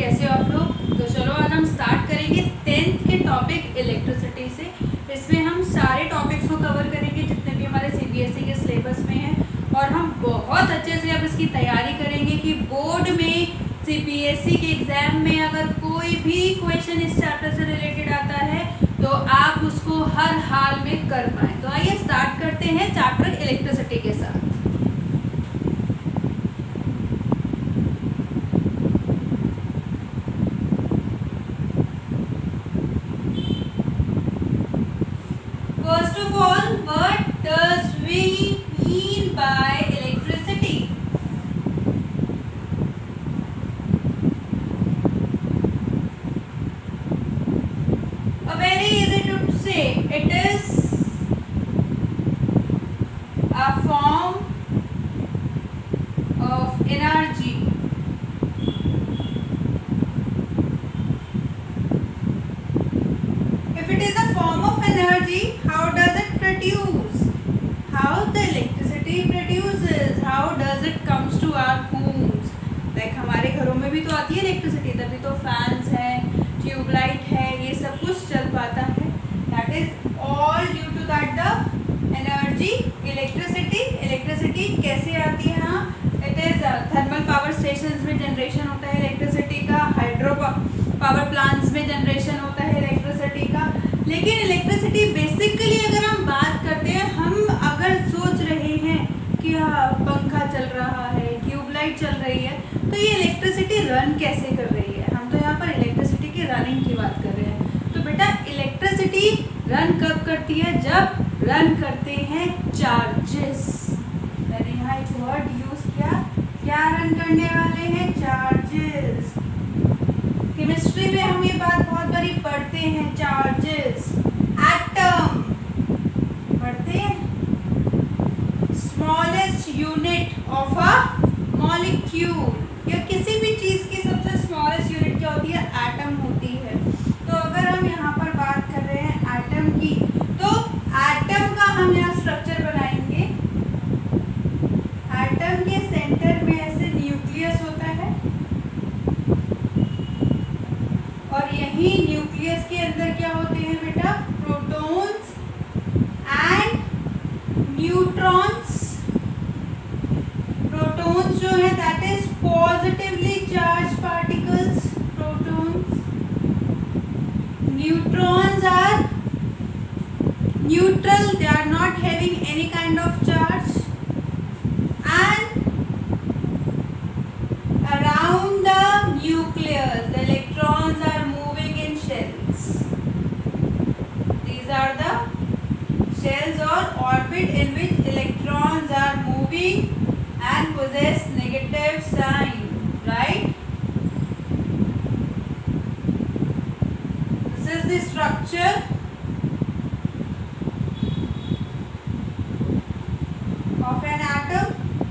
कैसे हो आप लोग। तो चलो आज हम स्टार्ट करेंगे 10th के टॉपिक इलेक्ट्रिसिटी से। इसमें हम सारे टॉपिक्स को कवर करेंगे जितने भी हमारे सीबीएसई के सिलेबस में हैं, और हम बहुत अच्छे से अब इसकी तैयारी करेंगे कि बोर्ड में सीबीएसई के एग्जाम में अगर कोई भी क्वेश्चन इस चैप्टर से रिलेटेड आता है तो आप उसको हर हाल में कर पाए। तो आइए स्टार्ट करते हैं चैप्टर इलेक्ट्रिसिटी के साथ। First of all, what does we mean by electricity? Very easy to say. It is a form of energy. If it is a form of energy, how does it produce? How the electricity produces? How does it comes to our homes? Like हमारे घरों में भी तो आती है electricity, तभी तो fans हैं, ट्यूबलाइट है, ये सब कुछ चल पाता है। That is all due to that the energy, electricity. Electricity कैसे आती है? हाँ, it is thermal power stations में जनरेशन होता है इलेक्ट्रिसिटी का, हाइड्रो पावर प्लांट्स में जनरेशन होता है इलेक्ट्रिसिटी का। लेकिन इलेक्ट्रिसिटी बेसिकली अगर हम बात करते हैं, हम अगर सोच रहे हैं कि हाँ पंखा चल रहा है, ट्यूबलाइट चल रही है, तो ये इलेक्ट्रिसिटी रन कैसे कर रही है? हम तो यहाँ पर इलेक्ट्रिसिटी की रनिंग की बात कर रहे हैं। तो बेटा इलेक्ट्रिसिटी रन कब करती है? जब रन करते हैं चार्जेस। मैंने यहाँ एक वर्ड यूज किया, क्या रन करने वाले हैं? चार्जेस। केमिस्ट्री में हम ये बात बहुत बारी पढ़ते हैं, चार्जेस। एटम पढ़ते हैं, smallest unit of a molecule, या किसी भी चीज की सबसे स्मॉलेस्ट यूनिट क्या होती है? एटम होती है। तो अगर हम यहाँ पर बात कर रहे हैं एटम की, तो एटम का हम यहाँ स्ट्रक्चर बनाएंगे। एटम के सेंटर में ऐसे न्यूक्लियस होता है, और यही न्यूक्लियस के अंदर क्या होते हैं बेटा? Protons and neutrons. प्रोटॉन्स जो है that is positively charge particles, protons. Neutrons are neutral, they are not having any kind of charge, and around the nucleus the electrons are moving in shells. These are the shells or orbit in which electrons are moving and possess negative sign, right? This is the structure of an atom.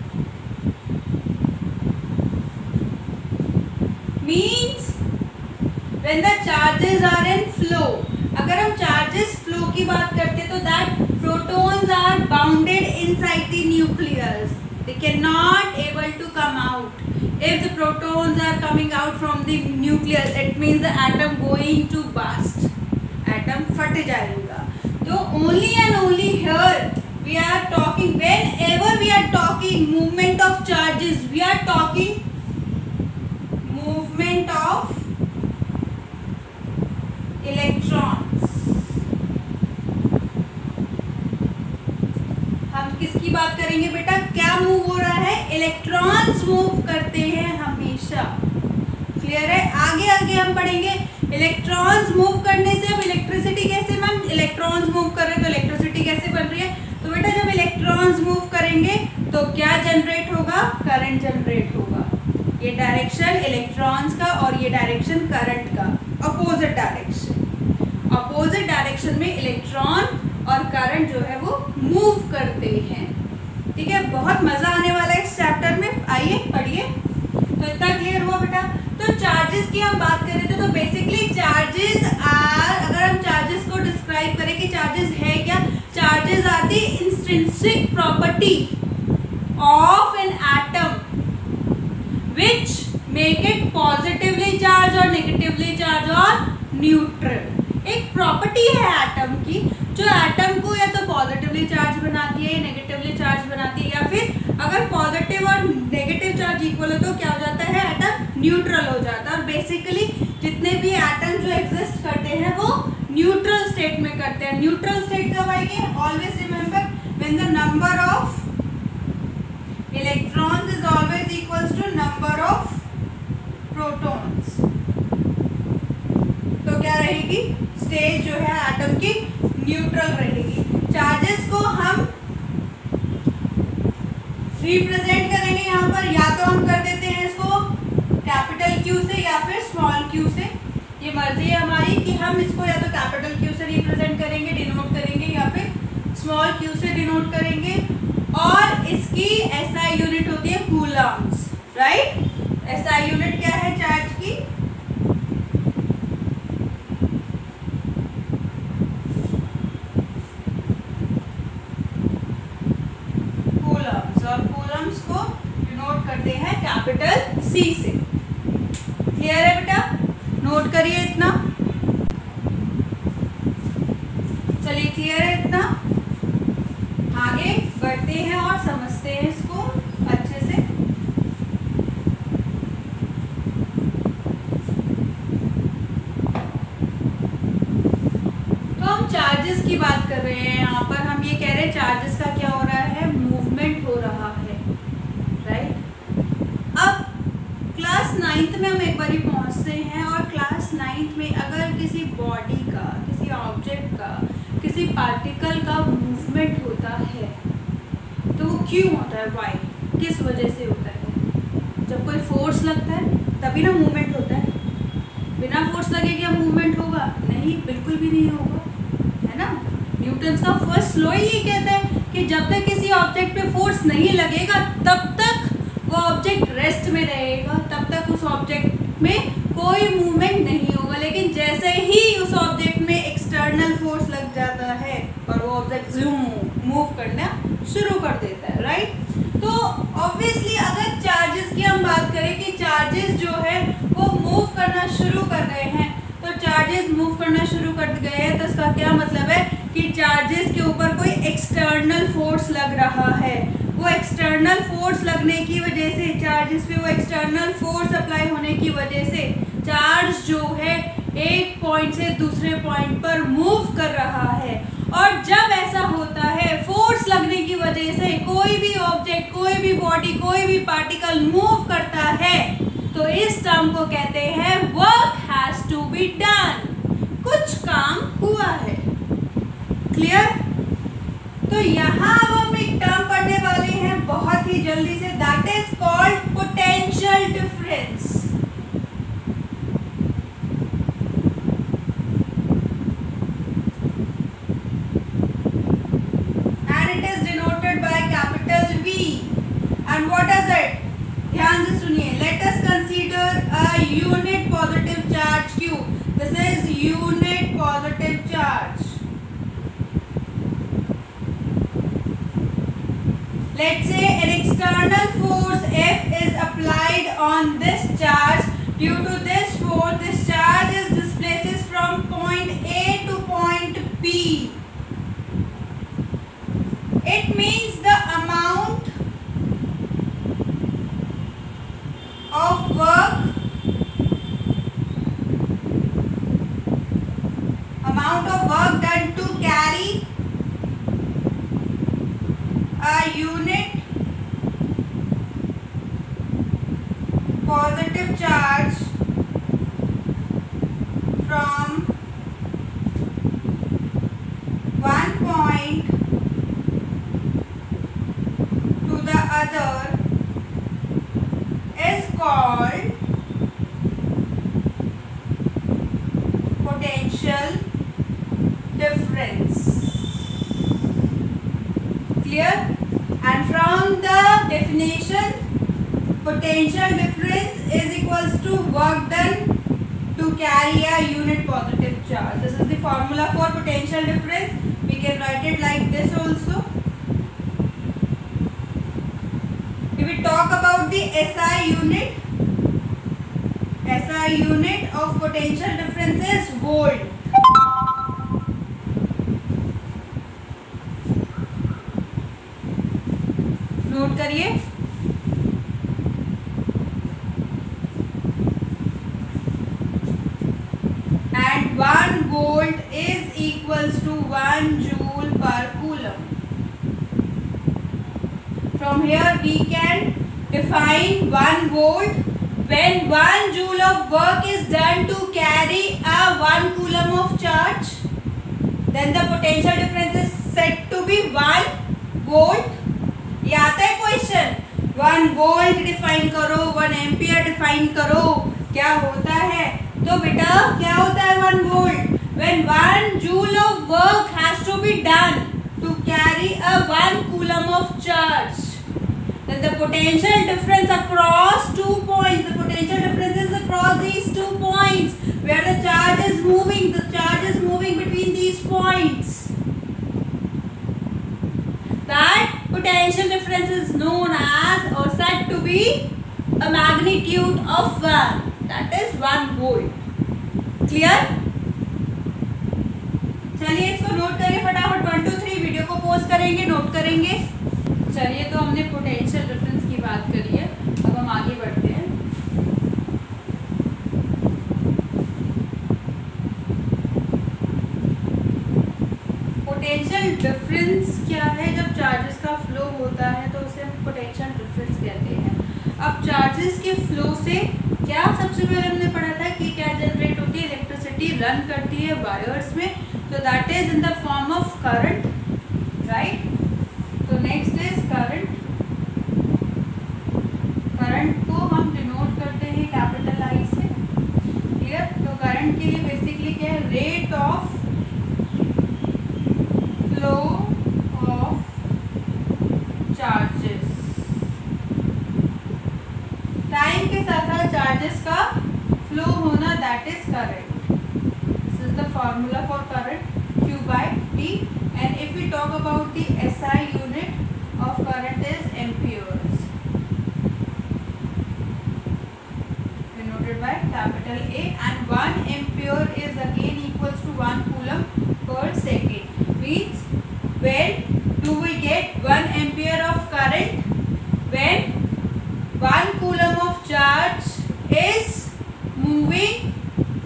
Means when the charges are in flow. अगर हम charges flow की बात करते तो that protons are bounded inside the nucleus. They cannot able to come out. If the protons are coming out from the nucleus, it means the atom going to burst. Atom फट जाएगा। तो only and only here we are talking, whenever we are talking movement of charges, we are talking movement of electrons. हम किसकी बात करेंगे बेटा? क्या move हो रहा है? इलेक्ट्रॉन्स मूव करते हैं हमेशा। क्लियर है? आगे आगे हम पढ़ेंगे इलेक्ट्रॉन्स मूव करने से। अब इलेक्ट्रिसिटी कैसे? मैम इलेक्ट्रॉन्स मूव कर रहे हैं तो इलेक्ट्रिसिटी कैसे बन रही है? तो बेटा जब इलेक्ट्रॉन्स मूव करेंगे तो क्या जनरेट होगा? करंट जनरेट होगा। ये डायरेक्शन इलेक्ट्रॉन्स का और ये डायरेक्शन करंट का, अपोजिट डायरेक्शन। अपोजिट डायरेक्शन में इलेक्ट्रॉन और करंट जो है वो मूव करते हैं। ठीक है, बहुत मजा आने वाला है इस चैप्टर में। आइए पढ़िए। तो इतना क्लियर हुआ बेटा? तो चार्जेस की हम बात करें तो बेसिकली चार्जेस आर, अगर हम चार्जेस को डिस्क्राइब करें कि चार्जेस है क्या? Charges are the intrinsic property of an atom which make it positively charge और नेगेटिवली चार्ज और न्यूट्रल। एक प्रॉपर्टी है एटम की जो एटम को या तो पॉजिटिवली चार्ज बनाती है या नेगेटिवली चार्ज बनाती है, या फिर अगर पॉजिटिव और नेगेटिव चार्ज इक्वल हो तो क्या हो जाता है, एटम न्यूट्रल हो जाता है। और बेसिकली जितने भी एटम जो एग्जिस्ट करते हैं वो न्यूट्रल स्टेट में करते हैं। न्यूट्रल स्टेट कब आएंगे, always remember when the number of electrons is always equals to number of protons. तो क्या रहेगी, स्टेज जो है एटम की न्यूट्रल रहेगी। चार्जेस को हम रिप्रेजेंट करेंगे यहाँ पर, या तो हम कर देते हैं इसको कैपिटल क्यू से या फिर स्मॉल क्यू से, ये मर्जी है हमारी कि हम इसको या तो कैपिटल क्यू से रिप्रेजेंट करेंगे, डिनोट करेंगे, या फिर स्मॉल क्यू से डिनोट करेंगे। और इसकी एसआई यूनिट होती है कूलम्स, राइट। एसआई यूनिट क्या है चार्ज की, कूलम्स, और कूलम्स को डिनोट करते हैं कैपिटल सी से। क्लियर है बेटा, नोट करिए इतना। चलिए क्लियर है इतना, आगे बढ़ते हैं और समझते हैं इसको अच्छे से। तो हम चार्जेस की बात कर रहे हैं यहाँ पर, हम ये कह रहे हैं चार्जेस का क्या हो रहा है, मूवमेंट हो रहा है, राइट। अब क्लास 9th में हम एक बारी पहुँचते हैं, और क्लास 9th में अगर किसी बॉडी का, किसी ऑब्जेक्ट का, किसी पार्टिकल का मूवमेंट होता है तो वो क्यों होता है, वाई, किस वजह से होता है। जब कोई फोर्स लगता है तभी ना मूवमेंट होता है, बिना फोर्स लगे क्या मूवमेंट होगा, नहीं, बिल्कुल भी नहीं होगा, है ना। न्यूटन्स का फर्स्ट लॉ ये कहता है कि जब तक किसी ऑब्जेक्ट पे फोर्स नहीं लगेगा तब तक वो ऑब्जेक्ट रेस्ट में रहेगा, तब तक उस ऑब्जेक्ट में कोई मूवमेंट नहीं होगा। लेकिन जैसे ही उस ऑब्जेक्ट में एक्सटर्नल फोर्स लग जाता है और वो ऑब्जेक्ट मूव करना शुरू कर देता है, राइट। तो ऑब्वियसली अगर चार्जेस की हम बात करें कि चार्जेस जो है वो मूव करना शुरू कर गए हैं, तो चार्जेस मूव करना शुरू कर गए हैं तो इसका क्या मतलब है कि चार्जेस के ऊपर कोई एक्सटर्नल फोर्स लग रहा है। वो एक्सटर्नल फोर्स लगने की वजह से, चार्जेस पे वो एक्सटर्नल फोर्स अप्लाई होने की वजह से चार्ज जो है एक पॉइंट से दूसरे पॉइंट पर मूव कर रहा है। और जब ऐसा होता है, फोर्स लगने की वजह से कोई भी ऑब्जेक्ट, कोई भी बॉडी, कोई भी पार्टिकल मूव करता है, तो इस टर्म को कहते हैं work has to be done, कुछ काम हुआ है। क्लियर। तो यहाँ अब हम एक टर्म पढ़ने वाले हैं बहुत ही जल्दी से, that is called potential difference. And what is it? ध्यान से सुनिए। Let us consider a unit positive charge Q. This is unit positive charge. Let's say an external force F is applied on this charge. Due to this force, this charge is displaces from point A to point B. It means the amount of work done to carry a unit positive charge from one point to the other is called potential difference. Clear? And from the definition, potential difference is equals to work done to carry a unit positive charge. This is the formula for potential difference. We can write it like this also. If we talk about the SI unit, SI unit of potential difference is volt. Note करिए। And 1 volt is equals to 1 joule per coulomb. From here we can define 1 volt. When 1 joule of work is done to carry a 1 coulomb of charge, then the potential difference is said to be 1 volt. ये आता है question, 1 volt define करो, 1 ampere define करो, क्या होता है? तो बेटा क्या होता है 1 volt? When 1 joule of work has to be done to carry a 1 coulomb of charge, then the potential difference across 2 points, the potential difference is across these 2 points where the charge is moving, the charge is moving between these points. That potential difference is known as or said to be a magnitude of 1, that is 1 volt. Clear? चलिए इसको note करिए फटाफट, 1 2 3 video को pause करेंगे, note करेंगे। चलिए तो हमने पोटेंशियल डिफरेंस की बात करी है, अब हम आगे बढ़ते हैं। पोटेंशियल डिफरेंस क्या है? जब चार्जेस का फ्लो होता है तो उसे हम पोटेंशियल डिफरेंस कहते हैं। अब चार्जेस के फ्लो से क्या सबसे पहले हमने पढ़ा था कि क्या जनरेट होती है? इलेक्ट्रिसिटी रन करती है वायर्स में, तो that is in the form of current, right? तो नेक्स्ट इज करंट। करंट को हम डिनोट करते हैं कैपिटल आई से, क्लियर? तो करंट के लिए बेसिकली क्या है? Rate of flow of charges, time के साथ साथ चार्जेस का फ्लो होना, that is current. This is the formula for current, Q by T, and if we talk about the SI unit of current is amperes, denoted by capital A, and 1 ampere is again equals to 1 coulomb per second. Means when do we get 1 ampere of current? When 1 coulomb of charge is moving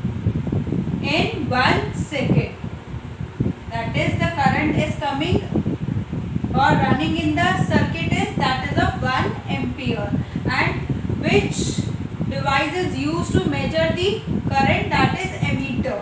in 1 second. That is the current is coming or running in the circuit is, that is of 1 ampere. And which device is used to measure the current? That is ammeter.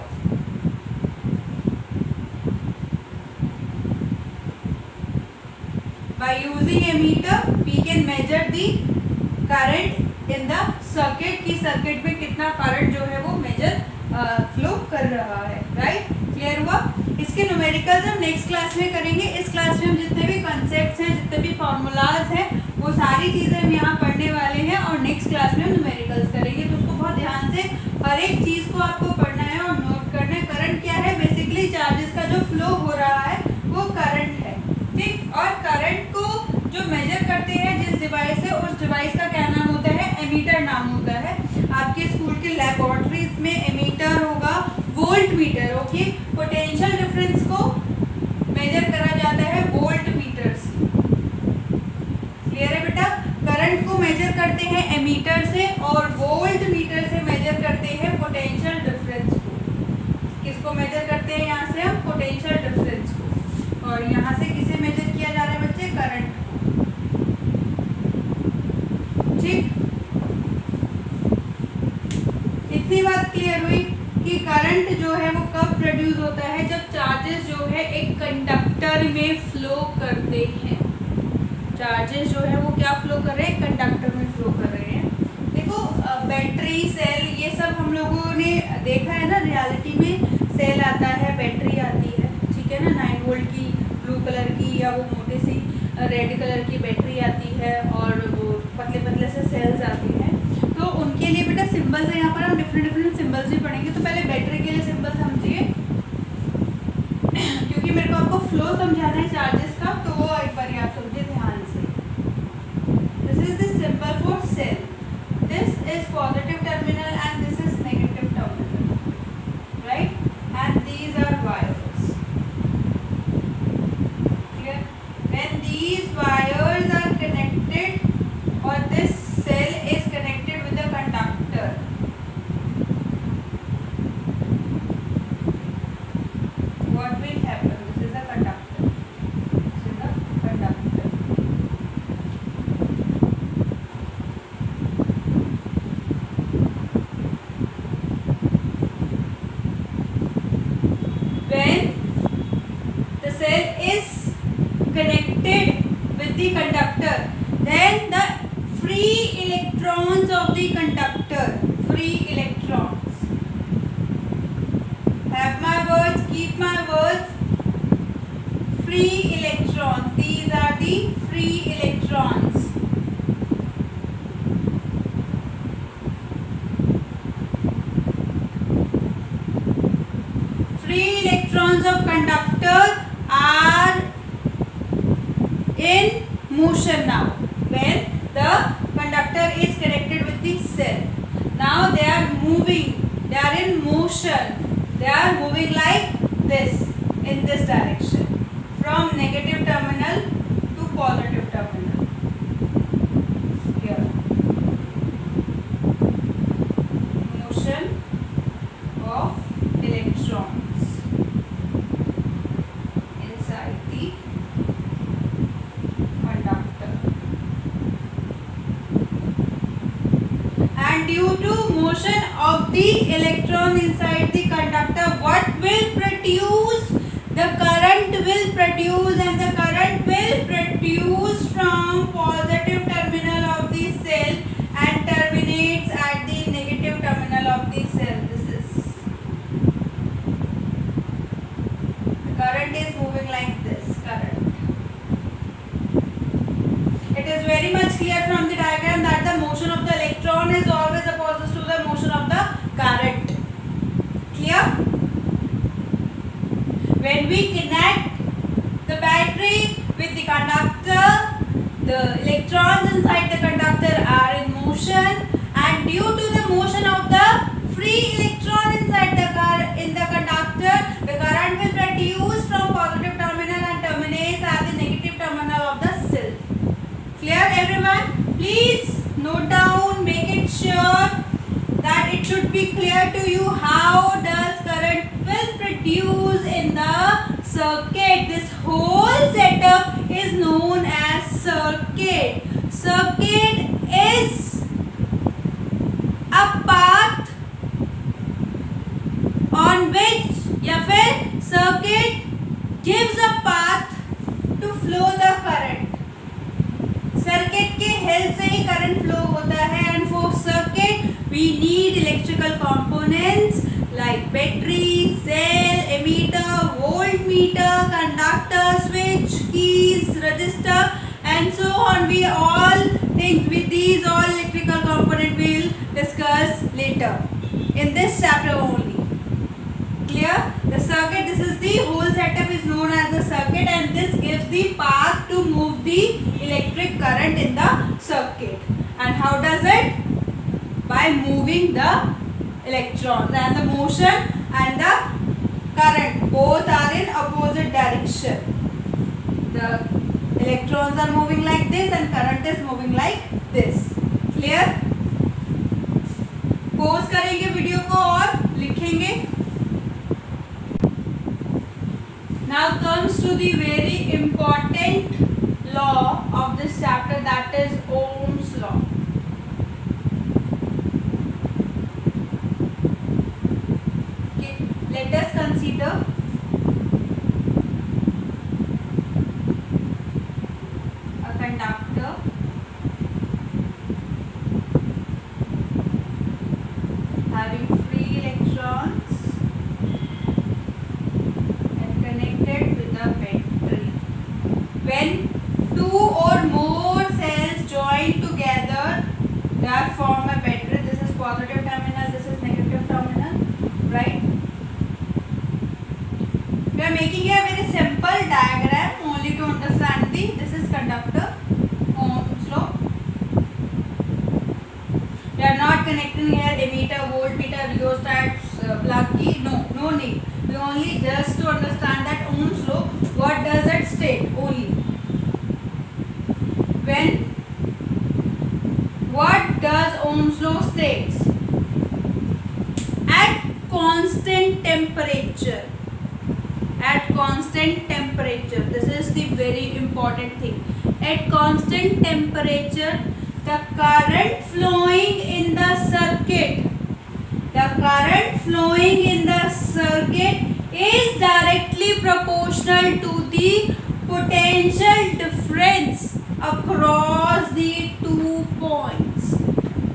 By using ammeter we can measure the current in the circuit, कि circuit में कितना current जो है वो major flow कर रहा है, right? Clear हुआ? इसके न्यूमेरिकल्स हम नेक्स्ट क्लास में करेंगे। इस क्लास में हम जितने भी कॉन्सेप्ट्स हैं, जितने भी फॉर्मूलाज हैं, वो सारी चीज़ें हम यहाँ पढ़ने वाले हैं और नेक्स्ट क्लास में हम न्यूमेरिकल्स करेंगे। तो उसको बहुत ध्यान से हर एक चीज़ को आपको पढ़ना है और नोट करना है। करंट क्या है? बेसिकली चार्जेस का जो फ्लो हो रहा है वो करंट है, ठीक? और करंट को जो मेजर करते हैं जिस डिवाइस से, उस डिवाइस का क्या नाम होता है? एमीटर नाम होता है। आपके स्कूल के लैबोरेटरीज में एमीटर होगा, volt meter, okay? Potential difference को मेजर करा जाता है वोल्ट मीटर से। क्लियर है बेटा? करंट को मेजर करते हैं एमीटर से और वोल्ट मीटर से मेजर करते हैं पोटेंशियल डिफरेंस को। किसको मेजर करते हैं? यहाँ से हम पोटेंशियल डिफरेंस को, और यहाँ से किसे मेजर किया जा रहा है बच्चे? करंट, ठीक? इतनी बात क्लियर हुई कि करंट जो है वो कब प्रोड्यूस होता है? जब चार्जेस जो है एक कंडक्टर में फ्लो करते हैं। चार्जेस जो है वो क्या फ्लो कर रहे हैं? कंडक्टर में फ्लो कर रहे हैं। देखो बैटरी, सेल, ये सब हम लोगों ने देखा है ना, रियलिटी में सेल आता है, बैटरी आती है, ठीक है ना? 9 वोल्ट की ब्लू कलर की या वो मोटे सी रेड कलर की बैटरी आती है और वो पतले पतले से सेल्स आती हैं। तो उनके लिए बेटा सिंबल्स है, यहाँ पर हम डिफरेंट सिंबल्स भी पढ़ेंगे। तो पहले बैटरी के लिए सिंबल समझिए, क्योंकि मेरे को आपको फ्लो समझाना है चार्जेस का, तो वो एक बार आप समझिए ध्यान से। This is the symbol for cell, this is positive terminal and this electrons of the conductor, free electrons. Have my words, keep my words. Free electrons. These are the free electrons. Free electrons of conductor are in motion now. When the conductor is connected with the cell. Now they are moving. They are in motion. They are moving like this, in this direction, from negative terminal to positive terminal. Here, motion of electrons inside the conductor. And due to motion of the electron inside the conductor, what will produce? The current will produce, and the current will produce from positive terminal of the cell and terminates at the negative terminal of the cell. This is the current is moving like this. Current. It is very much clear from the diagram that the motion of the electron is always opposite to the motion of the current. Clear? When we connect the battery with the conductor, the electrons inside the conductor are in motion, and due to the motion of the free electron inside the conductor, the current will produce from positive terminal and terminates at the negative terminal of the cell. Clear, everyone? Please note down, make it sure that it should be clear to you how does current will produce in the circuit. This whole setup is known as circuit. Circuit is a path on which, या फिर circuit gives a path to flow the current. Circuit के help से ही current flow होता है, and for circuit we need electrical components like battery, cell, ammeter, voltmeter, conductor, switch, keys, resistor and so on. We all think with these all electrical component we will discuss later in this chapter only. Clear? The circuit, this is the whole setup is known as the circuit, and this gives the path to move the electric current in the circuit. And how does it? By moving the electrons, and the motion and the current both are in opposite direction. The electrons are moving like this and current is moving like this. Clear? Pause करेंगे video को और लिखेंगे. Now comes to the very important law of this chapter, that is Ohm's law. Okay, let us consider a conductor having free electrons and connected with a battery. When two or more cells join together, they form a battery. This is positive terminal, this is negative terminal, right? We are making a very simple diagram only to understand this is conductor, Ohm's law. We are not connecting here emitter, voltmeter, rheostats, plug key. No need. We only just to understand that Ohm's law. What does it state? Only when. What does Ohm's law states? At constant temperature. At constant temperature. This is the very important thing. At constant temperature, the current flowing in the circuit. The current flowing in the circuit is directly proportional to the potential difference across the 2 points.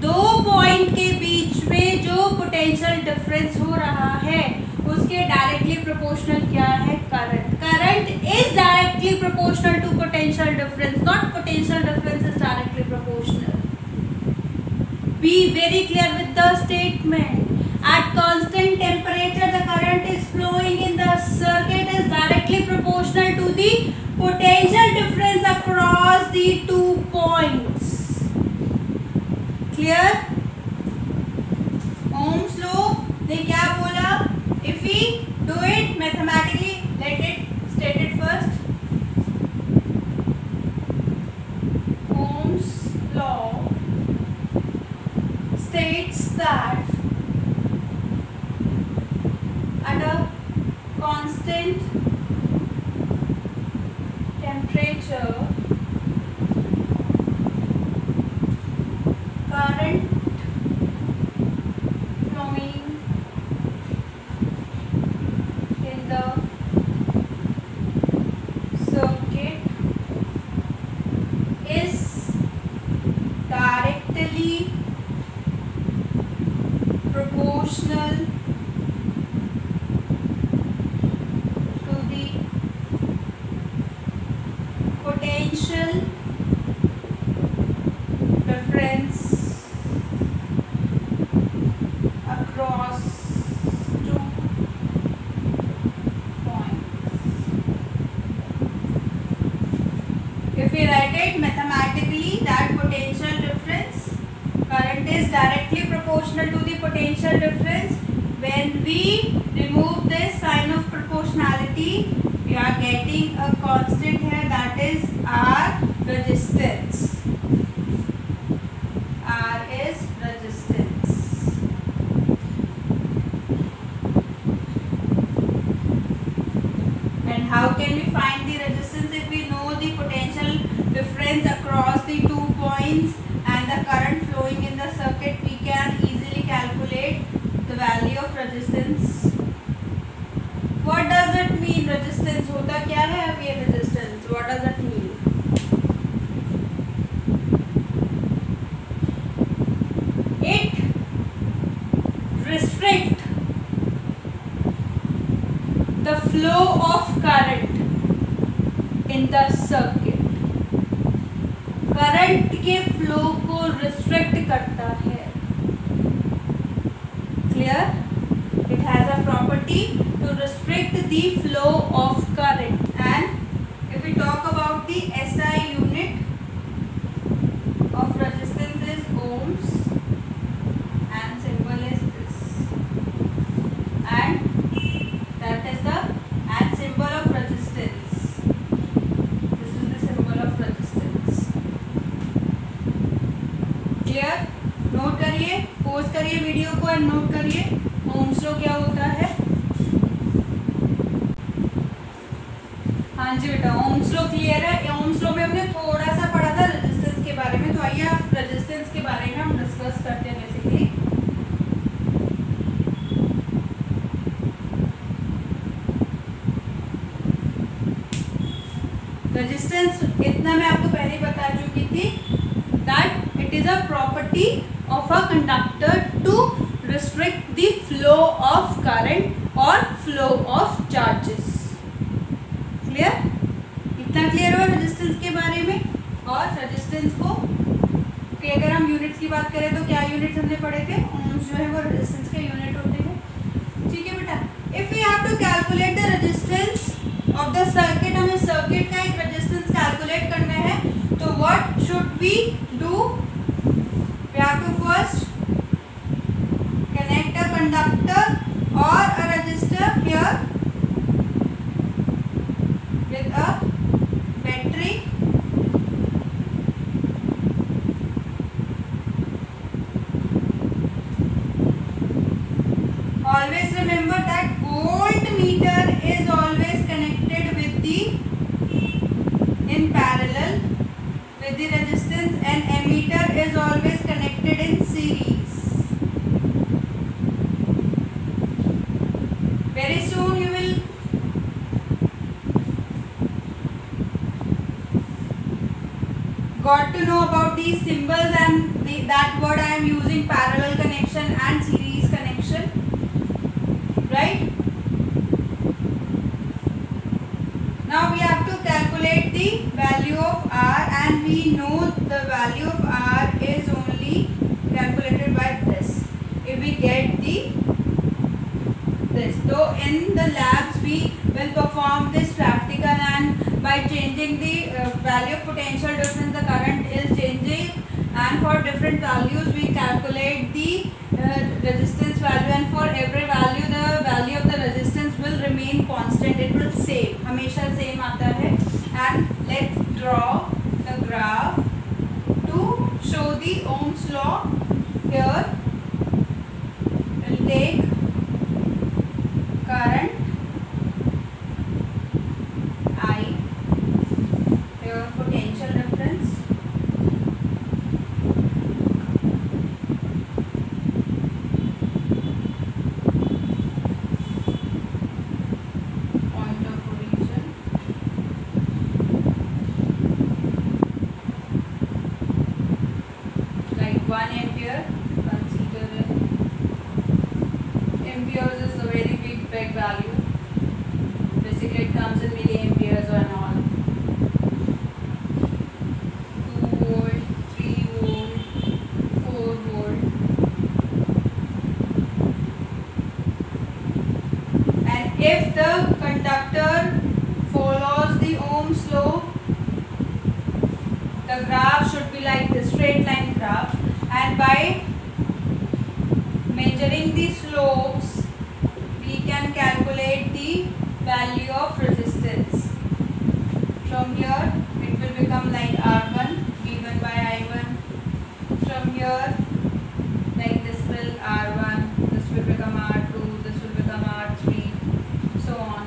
दो point के बीच में जो potential difference हो रहा है उसके directly proportional क्या है? Current. Current is directly proportional to potential difference, not potential difference is directly proportional. Be very clear with the statement. At constant temperature, the current is flowing in the circuit is directly proportional to the potential difference across the 2 points. Clear? Ohm's law ने क्या बोला? If we do it mathematically, let it state it first. Ohm's law states that at a constant temperature, current flowing in the circuit is directly proportional to the potential difference across 2 points. If we write it mathematically, that potential difference, current is directly proportional to the potential difference. When we remove this sign of proportionality, we are getting a constant here, that is R resistance. R is resistance. And how can we find the resistance? If we know the potential difference across the 2 points and the current flowing in the circuit, we can easily calculate the value of resistance. What does it mean? Resistance होता क्या है? अब ये resistance, what does it mean? It restricts the flow of current in the circuit. Current के flow को restrict करता है. Clear? It has a property to restrict the flow of current. And if we talk about the SI unit of resistance is ohms and symbol is this. And that is the and symbol of resistance. This is the symbol of resistance. Clear? Note करिए, pause करिए video को और note करिए Ohm's law क्या होता है. हाँ जी बेटा, ओम्स लॉ क्लियर है. ओम्स लॉ में हमने थोड़ा सा पढ़ा था रेजिस्टेंस के बारे में, तो आइए आप रेजिस्टेंस के बारे में हम डिस्कस करते हैं. बेसिकली रेजिस्टेंस इतना मैं आपको पहले बता चुकी थी, that it is a property of a conductor to restrict the flow of current or flow of charges. Clear? इतना क्लियर हुआ रेजिस्टेंस के बारे में. और रेजिस्टेंस को कि अगर हम यूनिट्स की बात करें तो क्या यूनिट्स हमने पढ़े थे? ओम्स जो है वो रेजिस्टेंस के यूनिट होते हैं. ठीक है बेटा. If we have to calculate the resistance of the circuit, हमें सर्किट का एक रेजिस्टेंस कैलकुलेट करना है, तो what should we do? We have to first connect a conductor or a resistor here with a battery. Always remember that voltmeter is always connected with the in parallel with the resistance, and ammeter is always connected in series. Very soon you will got to know about about these symbols and that word I am using, parallel connection and series connection, right? Now we have to calculate the value of R, and we know the value of R is only calculated by this. If we get this, so in the labs we will perform this practical, and by changing the value of potential difference, the current is changing, and for different values we calculate the resistance value, and for every value the value of the resistance will remain constant, it will same, हमेशा same आता है. And let's draw the graph to show the Ohm's law. Here we'll take current I, here potential difference, point of origin, like 1 ampere. Consider it. Amperes is a very big value. Basically it comes in milliamperes or all. 2 volt, 3 volt, 4 volt. And if the conductor follows the Ohm's law, the graph should be like this, straight line graph, and by measuring the slopes we can calculate the value of resistance. From here it will become like R1, V1 by I1. From here, like this will R1, this will become R2, this will become R3, so on.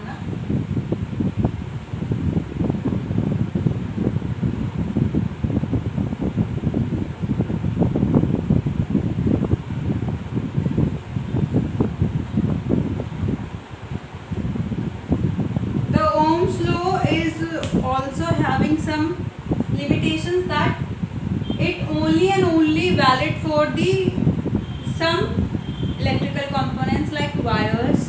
Ohm's law is also having some limitations, that it only and only valid for the some electrical components like wires,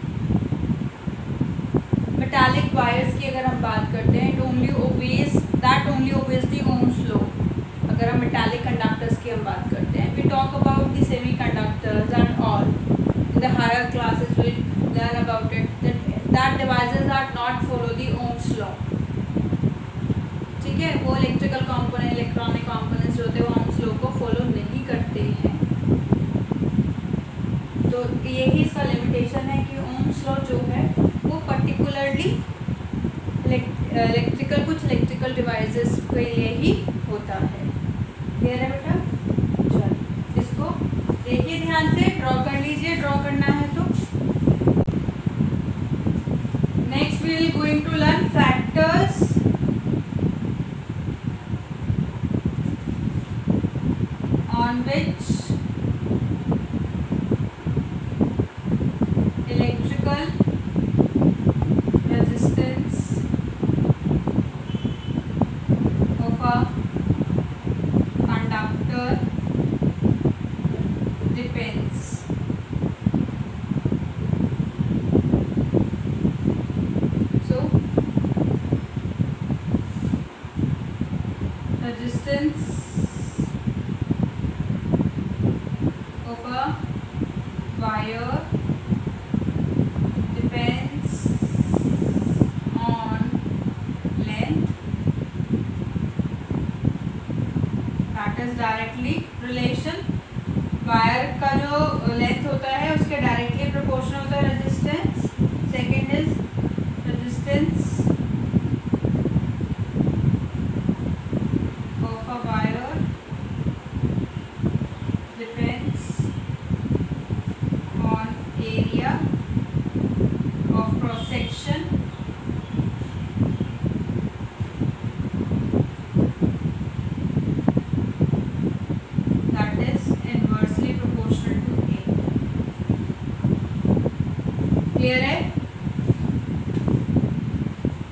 metallic wires की अगर हम बात करते हैं, it only obeys the Ohm's law. अगर हम metallic conductors की हम बात करते हैं, we talk about the semiconductors and all. In the higher classes we learn about it, that devices are not follow the Ohm's law. ठीक है, वो इलेक्ट्रिकल कंपोनेंट, इलेक्ट्रॉनिक कंपोनेंट्स जो होते हैं वो Ohm's law को फॉलो नहीं करते हैं. तो यही इसका लिमिटेशन है कि Ohm's law जो है वो पर्टिकुलरली कुछ इलेक्ट्रिकल डिवाइसेस के लिए ही होता है. क्लियर है बेटा? चलो इसको देखिए ध्यान से, ड्रॉ कर लीजिए, ड्रॉ करना है तो. Next we will going to learn factors on which electrical resistance of a conductor depends. Resistance of a wire depends on length, that is directly relation. Wire का जो लेंथ होता है उसके डायरेक्टली प्रोपोर्शनल होता है resistance. Second is resistance clear है?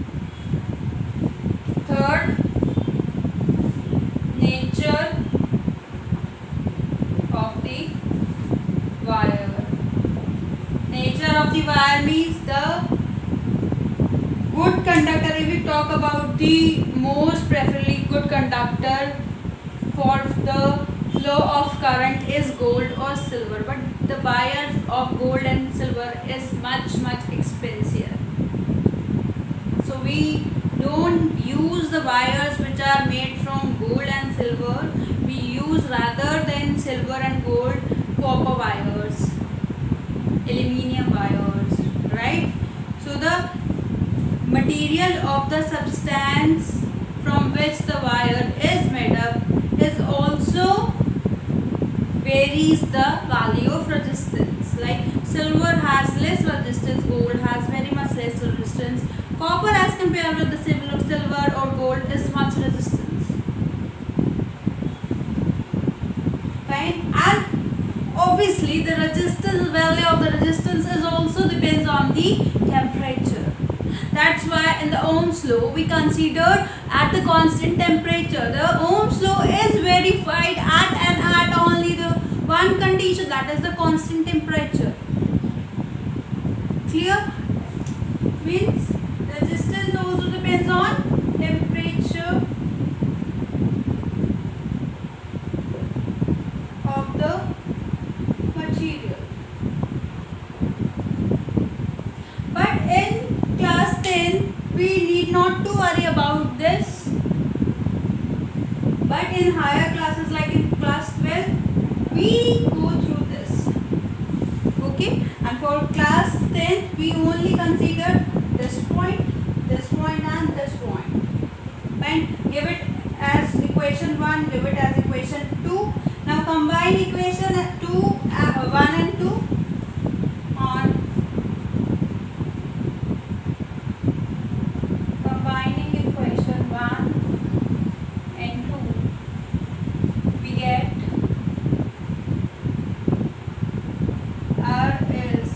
of the wire means the good conductor. If we talk about the most preferably good conductor for the flow of current is gold or silver, but the wire of gold and silver is much expensive. So we don't use the wires which are made from gold and silver. We use rather than silver and gold copper wires, aluminium wires, right? So the material of the substance from which the wire is made up is also varies the value of resistance. Like silver has less resistance, gold has very much less resistance. Copper as compared with the silver or gold is much resistance. Fine. And obviously the resistance value of the resistance is also depends on the temperature. That's why in the Ohm's law we consider at the constant temperature. The Ohm's law is verified at only the one condition, that is the constant temperature. Clear? Means resistance also depends on temperature of the material. But in class 10 we need not to worry about this, but in higher classes like in class 12 we go through this. Okay, and for class 10 we only consider this point and this point. Fine. Give it as equation 1, give it as equation 2. Now combine equation 1 and 2 on combining equation 1 and 2, we get R is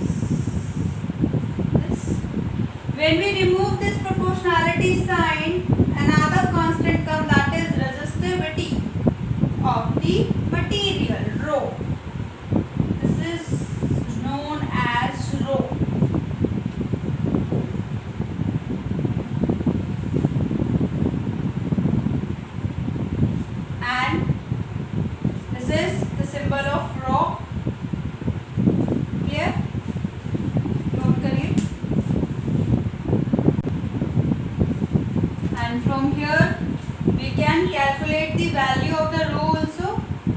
this. When we remove this proportionality sign, another constant comes, that is resistivity of the material, rho. This is known as rho. And this is the symbol of rho. Clear? Note करिए. And from here we can calculate the value of the rho also.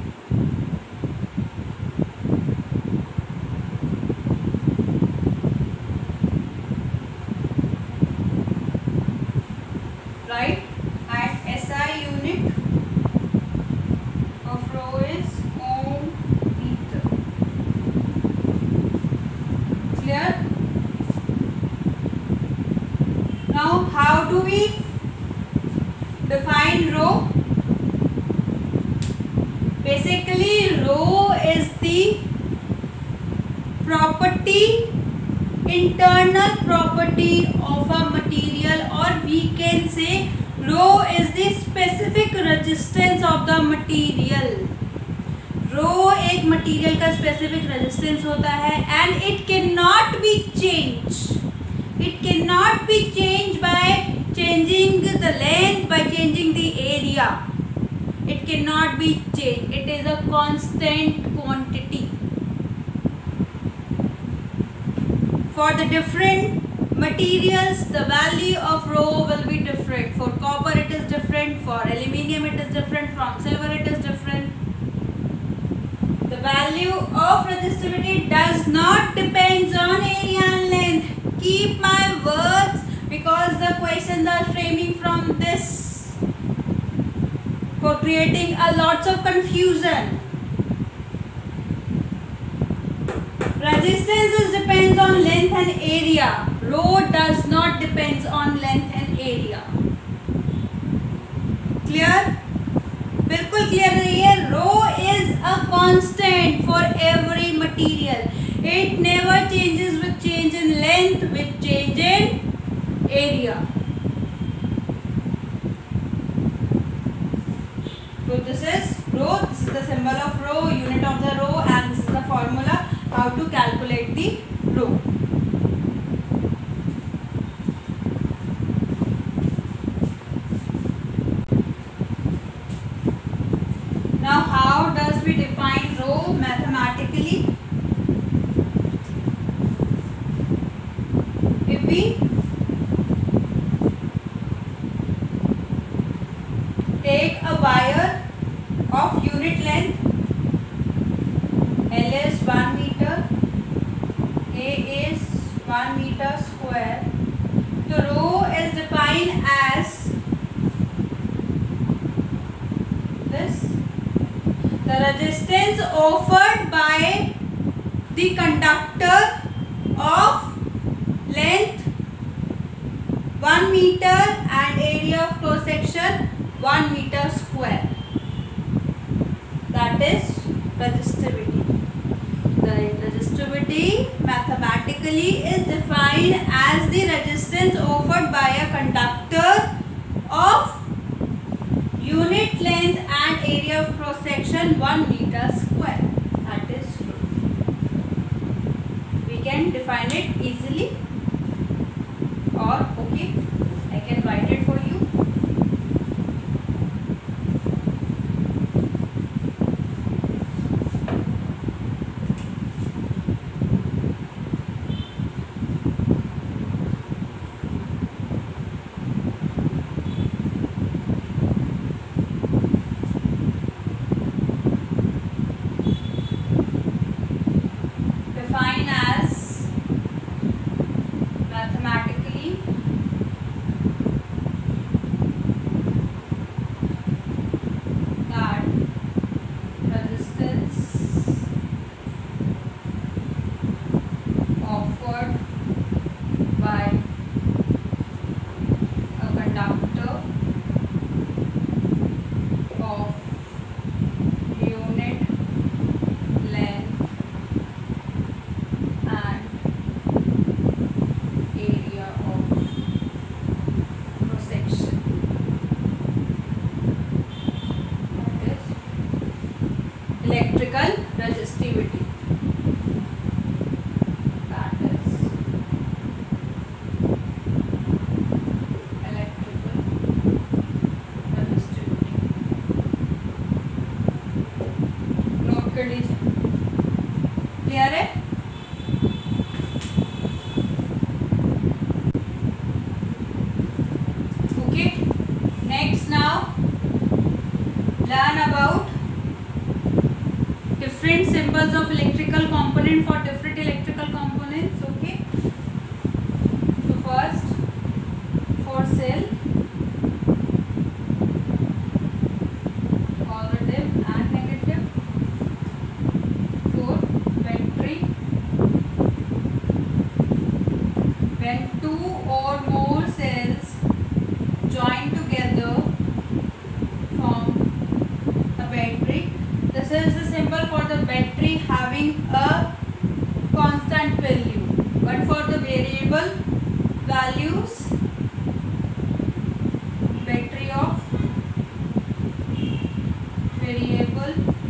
Right? And SI unit of rho is ohm meter. Clear? Now how do we define rho? Basically rho is the property, internal property of a material, or we can say rho is the specific resistance of the material. Rho एक material का specific resistance होता है and it cannot be changed. It cannot be changed by changing the length, by changing the area. It cannot be changed. It is a constant quantity. For the different materials, the value of rho will be different. For copper it is different, for aluminium it is different, from silver it is different. The value of resistivity does not depend on area and length. Keep my words, because the questions are framing from this for creating a lots of confusion. Resistance depends on length and area. Rho does not depends on length and area. Clear? बिल्कुल clear रहिए. Rho is a constant for every material. It never changes with change in length, with change in area. So this is rho. This is the symbol of rho, unit of the rho, and this is the formula how to calculate the rho. this. The resistance offered by the conductor of length 1 meter and area of cross section 1 meter square. That is resistivity. The resistivity mathematically is defined as the resistance offered by a conductor of unit length and area of cross section 1 meter square. That is true. We can define it easily, or okay, I can write it for you. Define as mathematically that resistance offered by a conductor of unit length and area of cross section. That is electrical resistivity. That is electrical resistivity. Note कर लीजिए. Clear है? Okay. Next, now learn about different symbols of electrical component for different electrical components. Okay. So first, for cell, positive and negative. For battery, when two or more cells join together form a battery. This is the symbol for the battery having a constant value, but for the variable values, battery of variable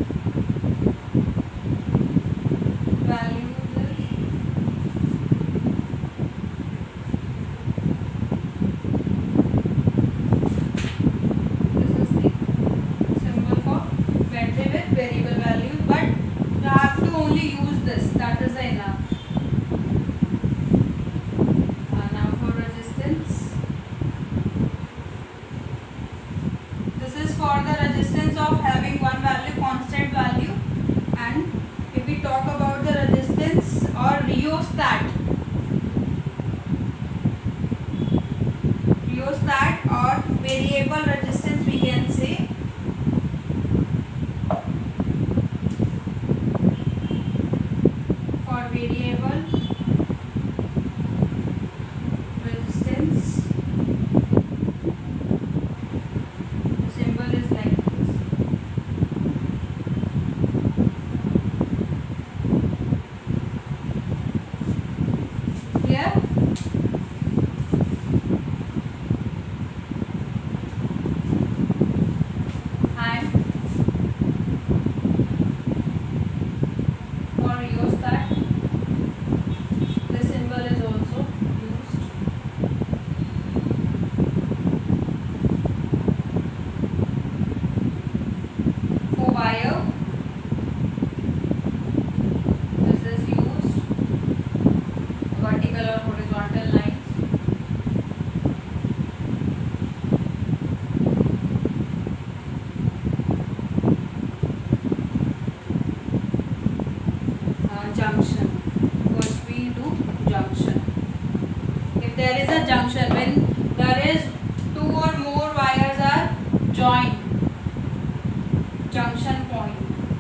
values is symbol for battery with variable values, but you have to only use this. That is enough. Now for resistance. This is for the resistance of having one value, constant value. And if we talk about the resistance or rheostat or variable resistance, we can say. For variable resistance, the symbol is like this. Clear? And for rheostat, the symbol is also used. For wire, this is used, vertical or horizontal lines. Junction. First we do junction. If there is a junction, when there is two or more wires are joined, junction point.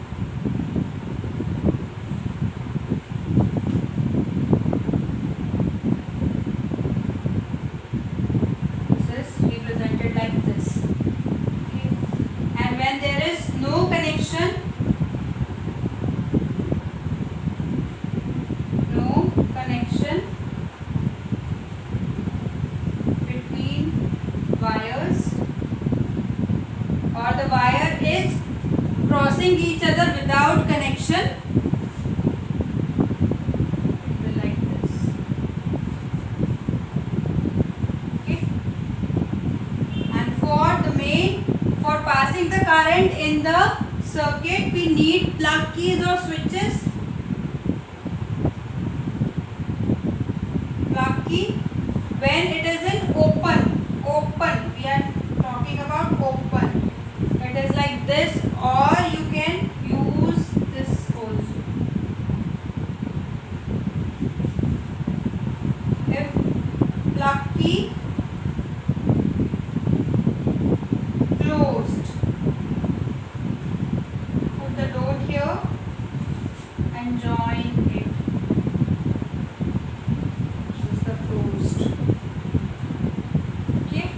This is represented like this. Okay. And when there is no connection, between wires, or the wire is crossing each other without connection, it will like this. Okay. And for passing the current in the circuit, we need plug keys or switches. Plug key when it is in open, we are talking about open, it is like this, or you can use this also. If plug key closed, put the dot here and join it. This is the closed. Okay.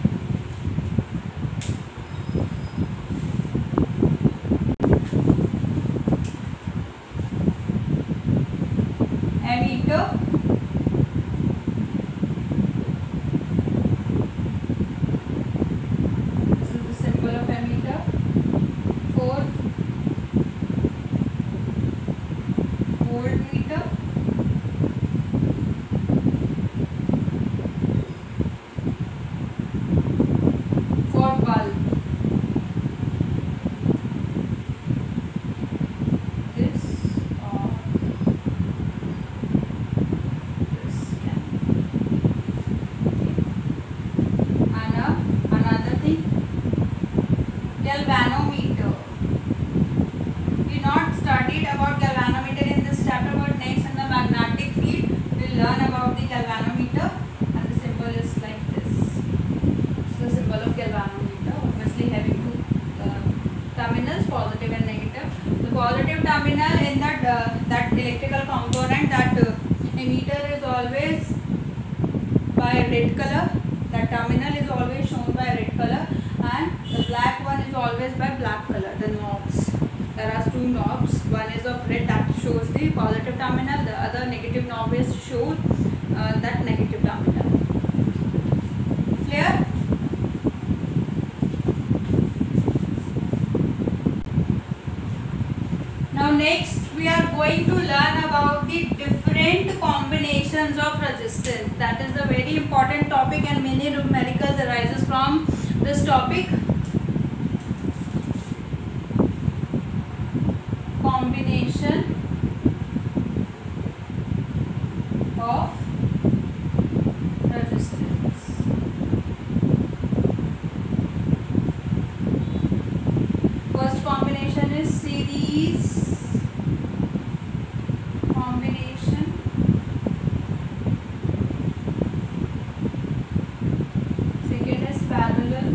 Ammeter. This is the symbol of ammeter. 4 voltmeter. For bulb. This or this can. And another thing, galvanometer. We not studied about galvanometer in this chapter, but next in the magnetic field we'll learn about the galvanometer, and the symbol is like this. This is the symbol of galvanometer, obviously having two terminals, positive and negative. The positive terminal in that electrical component, that emitter is always by red color. That terminal is always shown by red color, and the black one is always by black color. The knobs, there are two knobs. One is of red, that shows the positive terminal. The other negative knob is shows that negative terminal. Clear? Now next we are going to learn about the different combinations of resistance. That is a very important topic, and many numericals arises from this topic. Combination of resistance. First combination is series combination. Second is parallel.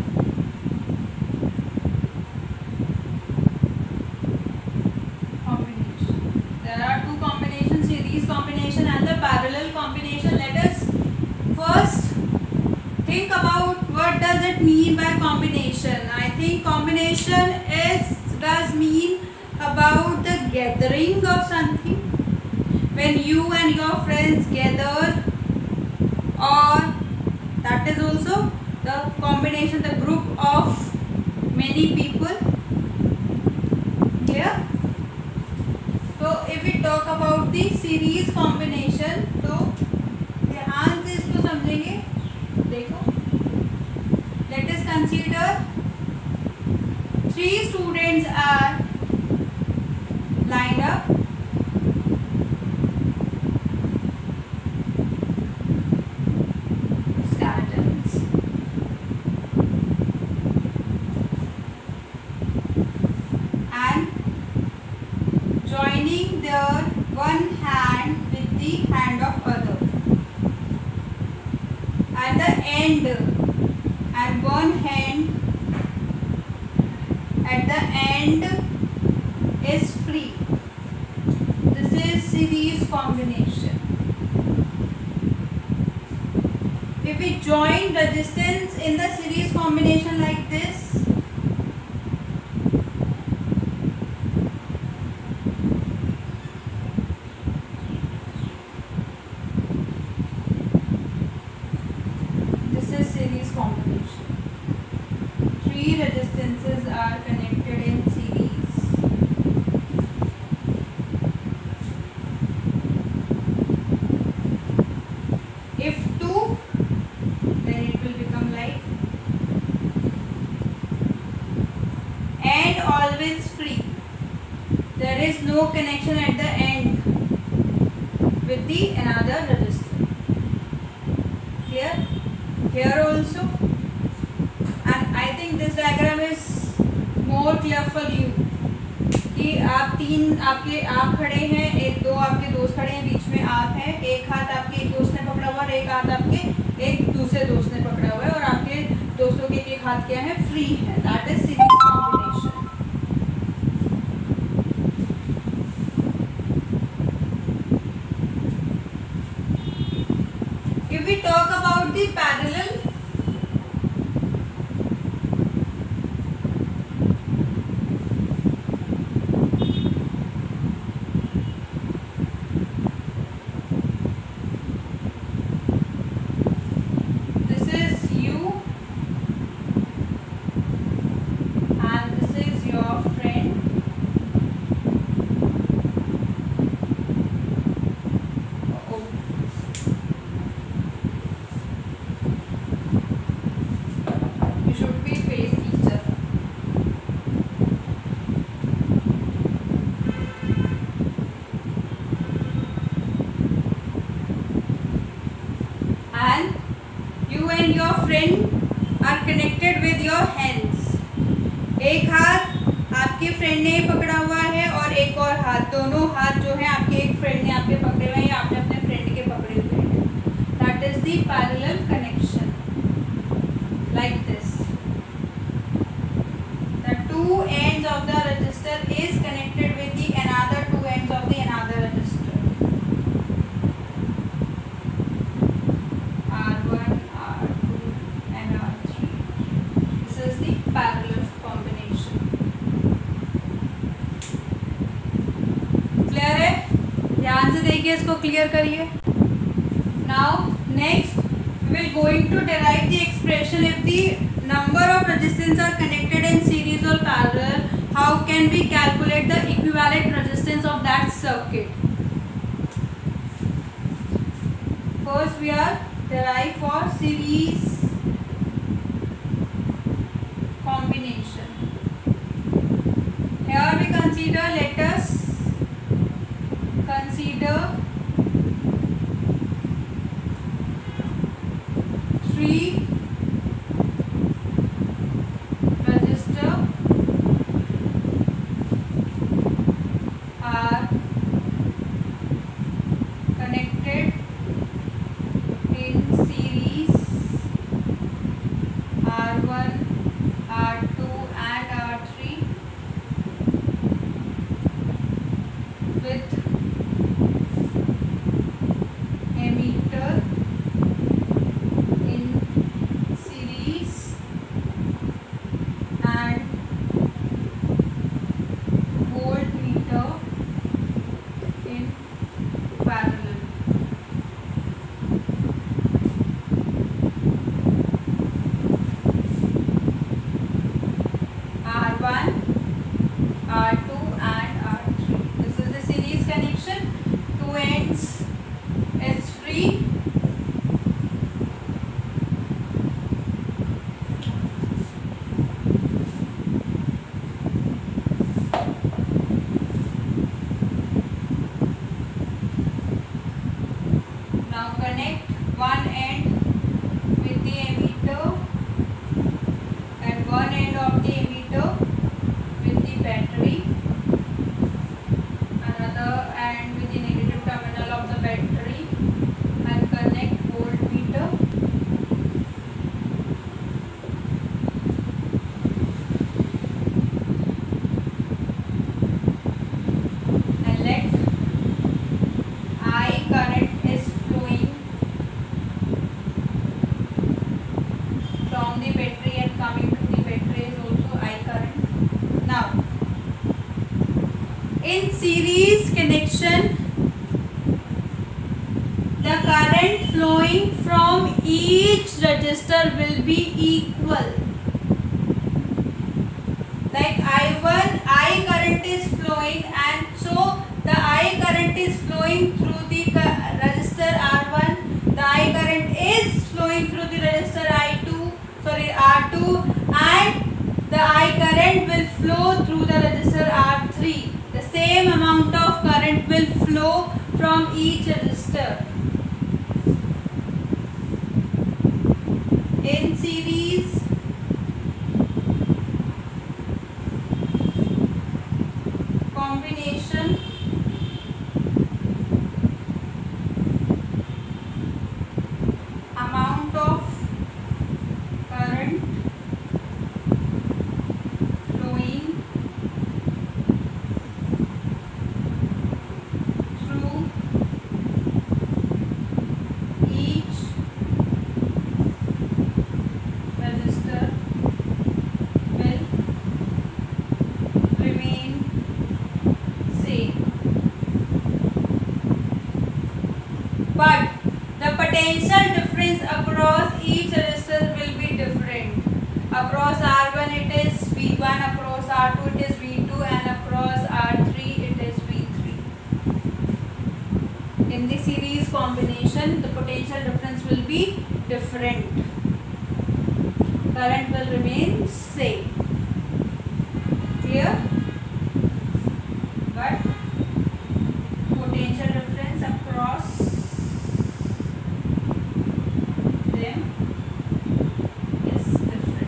Combination. There are two combinations, series combination and the parallel combination. Let us first think about what does it mean by combination. I think combination does mean about the gathering of something. When you and your friends gather, or that is also the combination, the group of many people. Clear? So if we talk about the series combination, तो ध्यान से इसको समझेंगे. देखो, let us consider 3 students are lined up. Skeletons. And joining their one hand with the hand of other. At the end, and one hand at the end join resistance in the series combination like this? This is series combination. Three resistances are connected in series. If two, then it will become like, and always free. There is no connection at the end with the another resistor. Clear? Here also, and I think this diagram is more clear for you कि आप तीन आप खड़े हैं, एक दो आपके दोस्त खड़े हैं, बीच में आप हैं, एक हाथ आपके एक दोस्त ने पकड़ा हुआ और एक हाथ आपके एक दूसरे दोस्त ने पकड़ा हुआ है और आपके दोस्तों के एक हाथ क्या है, फ्री है. That is series combination. If we talk about the parallel, this is you and this is your friend. You should be face each other. And you and your friend are connected with your hands. एक हाथ आपके friend ने पकड़ा हुआ है और एक और हाथ, दोनों हाथ जो है आपके एक फ्रेंड ने आपके पकड़े हुए हैं या आपने अपने फ्रेंड के पकड़े हुए हैं. That is the parallel connection. Like this, the two ends of the resistor is connected with the another two ends of the another resistor. R1, R2 and R3. This is the parallel combination. Clear है? ध्यान से देखिए, इसको clear करिए. Now next we will going to derive the expression if the number of resistance are connected in series or parallel. How can we calculate the equivalent resistance of that circuit? First we are derive for series combination. Here we consider, let us consider three resistor are connected in series, R1, R2 and R3 with ammeter in series and voltmeter in parallel. R1, R2 and R3. This is the series connection. Two ends is free. Now connect one end with the ammeter and one end of the ammeter with the battery. Another end with the negative terminal of the battery and connect voltmeter. And let I current is flowing In series connection, the current flowing from each resistor will be equal. Like I1, I current is flowing, and so the I current is flowing through the resistor R1. The I current is flowing through the resistor R2, and the I current will flow through the resistor R3. The same amount of current will flow from each resistor. In series, combination, amount of current flowing through each resistor will remain same, but the potential difference across each resistor will be different. Across R1 it is V1, across R2 it is V2, and across R3 it is V3. In the series combination, the potential difference will be different. Current will remain same. Clear? But potential difference across them is different.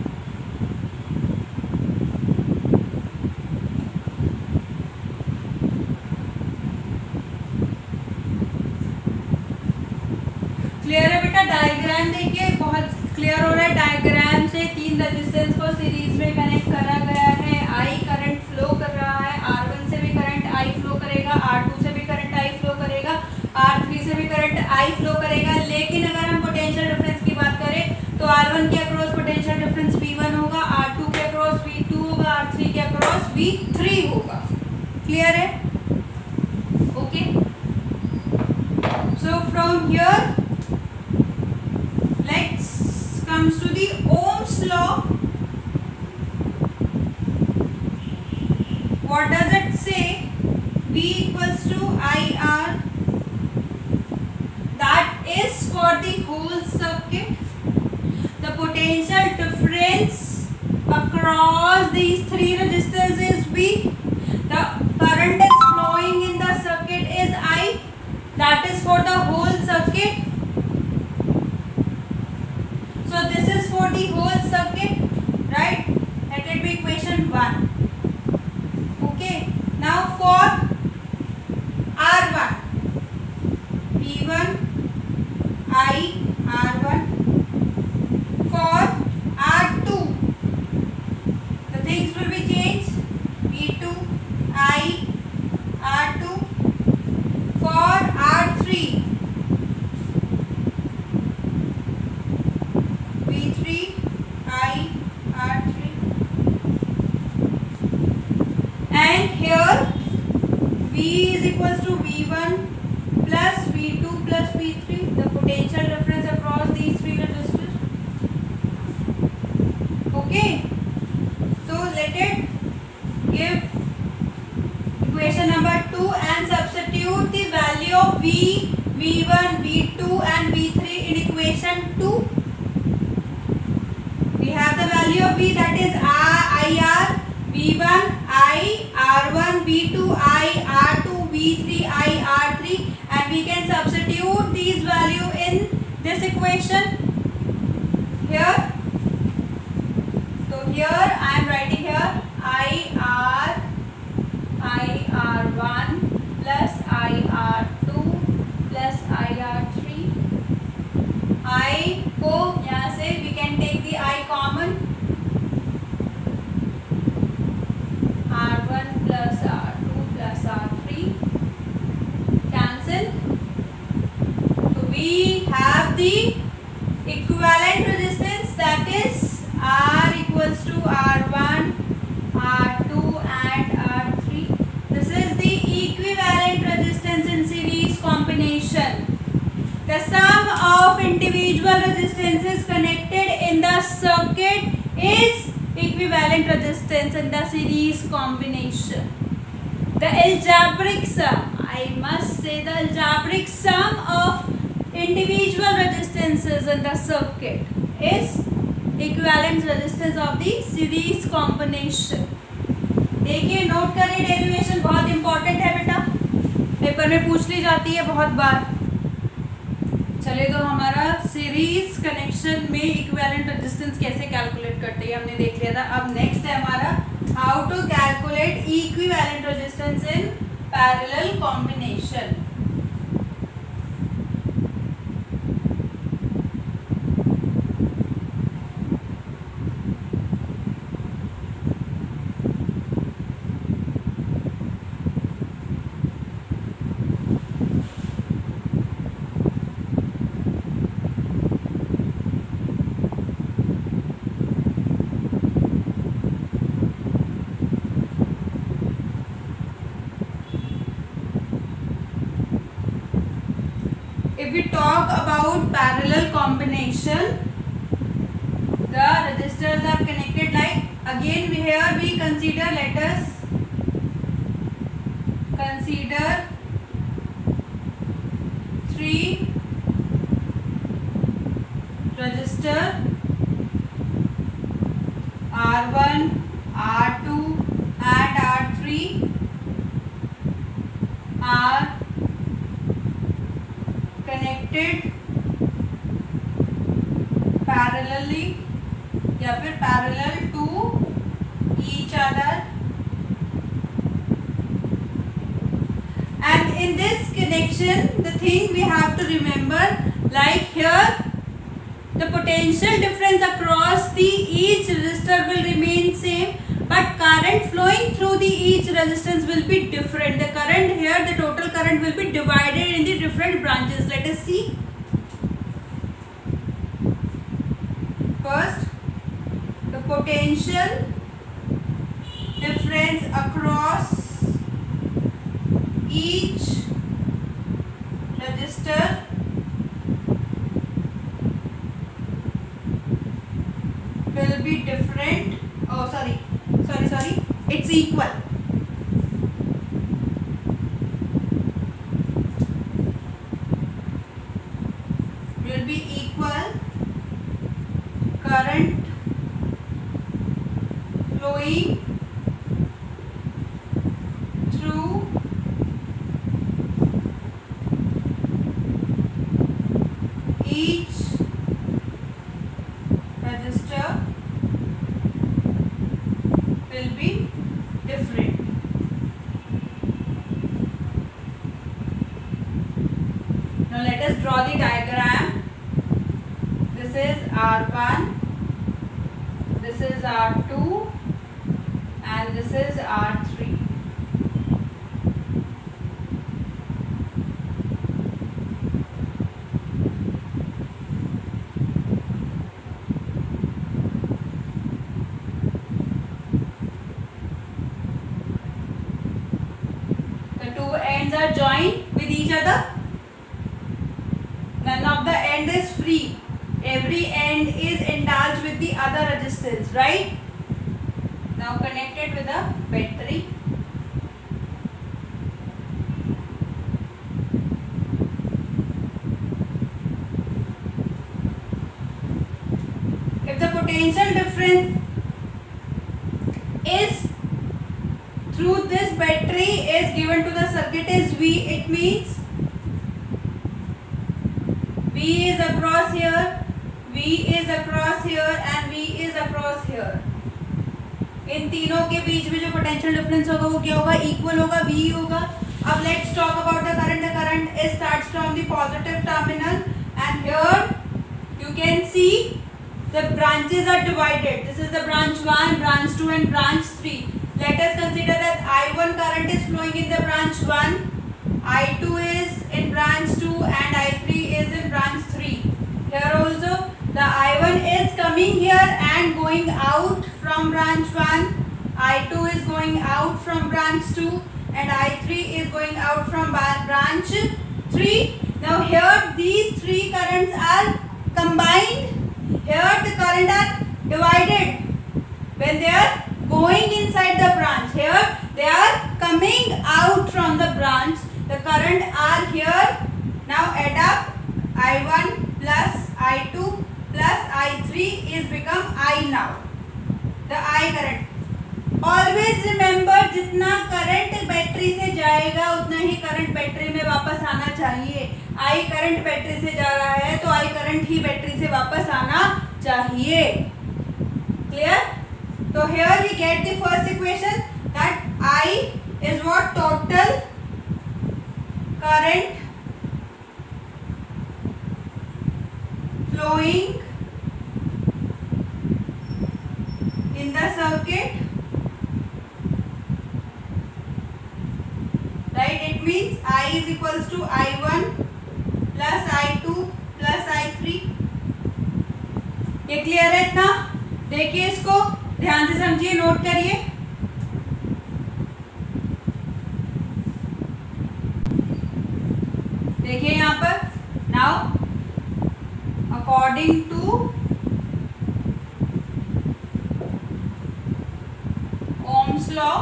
Clear है बेटा? Diagram देखिए, बहुत clear हो रहा है। Diagram से तीन resistance को सीरीज में कनेक्ट करा गया है। आई करंट फ्लो कर रहा है, R1 से भी करंट आई फ्लो करेगा, R2 से भी करंट आई फ्लो करेगा, R3 से भी करंट आई फ्लो करेगा। लेकिन अगर हम पोटेंशियल डिफरेंस की बात करें तो R1 के अक्रॉस पोटेंशियल डिफरेंस V1 होगा, R2 के अक्रॉस V2 होगा, R3 के अक्रॉस V3 होगा। क्लियर है? Okay, so from here comes to the Ohm's law. What does it say? V equals to IR. That is for the whole circuit. The potential difference across these three resistors is V. The current is flowing in the circuit is I. That is for the whole circuit. So this is for the whole circuit, right? Let it be equation 1. Okay. Now for R1, V1, I, R1. For R2, the things will be changed. V2, I, R2. For R3, V3, I, R3. And here V is equals to V1 plus V2 plus V3, the potential difference across these three resistors. Okay, so let it give equation number 2 and substitute the value of V, V1, V2 and V3 in equation 2. We have the value of V, that is IR, V1, I, R1, V2, I, R2, V3, I, R3, and we can substitute these value in this equation here. So here I am writing here IR1 plus IR2 plus IR3. I को यहाँ से we can take the I common, R1 plus R2 plus R3 cancel. So we have the equivalent resistance, that is R equals to R1 combination. The sum of individual resistances connected in the circuit is equivalent resistance in the series combination. The algebraic sum, I must say the algebraic sum of individual resistances in the circuit is equivalent resistance of the series combination. देखिए note करिए, derivation बहुत important है बेटा, paper में पूछ ली जाती है बहुत बार. चलिए तो हमारा सीरीज कनेक्शन में इक्विवेलेंट रेजिस्टेंस कैसे कैलकुलेट करते हैं हमने देख लिया था. अब नेक्स्ट है हमारा how to calculate equivalent resistance in parallel combination. If we talk about parallel combination, the resistors are connected like, again here we consider, let us consider 3 resistor R1, R2 and R3 are connected parallelly या फिर parallel to each other, and in this connection the thing we have to remember, like here the potential difference across the each resistor will remain same, but current flowing through the each resistance will be different. The current here, the total current will be divided in the different branches. Let us see. First, the potential difference across each resistor will be different. Oh, sorry, it's equal. Will be equal. Current flowing through each resistor will be different. Now let us draw the diagram. This is R1, this is R2 and this is R3. Ends are joined with each other. None of the end is free. Every end is indulged with the other resistance, right? Now connected with a battery. If the potential difference is through this battery is given to the circuit is V, it means V is across here, V is across here and V is across here. इन तीनों के बीच में जो potential difference होगा वो क्या होगा? Equal होगा, V होगा. अब let's talk about the current. The current starts from the positive terminal and here you can see the branches are divided. This is the branch 1, branch 2 and branch 3. Let us consider that I1 current is flowing in the branch 1, I2 is in branch 2 and I3 is in branch 3. Here also the I1 is coming here and going out from branch 1, I2 is going out from branch 2 and I3 is going out from branch 3. Now here these three currents are combined. Here the current are divided when they are going inside the branch. Here they are coming out from the branch. The current are here. Now add up. I1 plus I2 plus I3 is become I now. The I current. Always remember, जितना current battery से जाएगा उतना ही current battery में वापस आना चाहिए. I current battery से जा रहा है तो आई करंट ही बैटरी से वापस आना चाहिए. क्लियर? तो here we get the first equation that I is what? Total current flowing in the circuit. Right? It means I is equals to I1 plus I2 plus I3. ये clear है इतना? देखिए इसको ध्यान से समझिए, नोट करिए. देखिए यहाँ पर now according to Ohm's law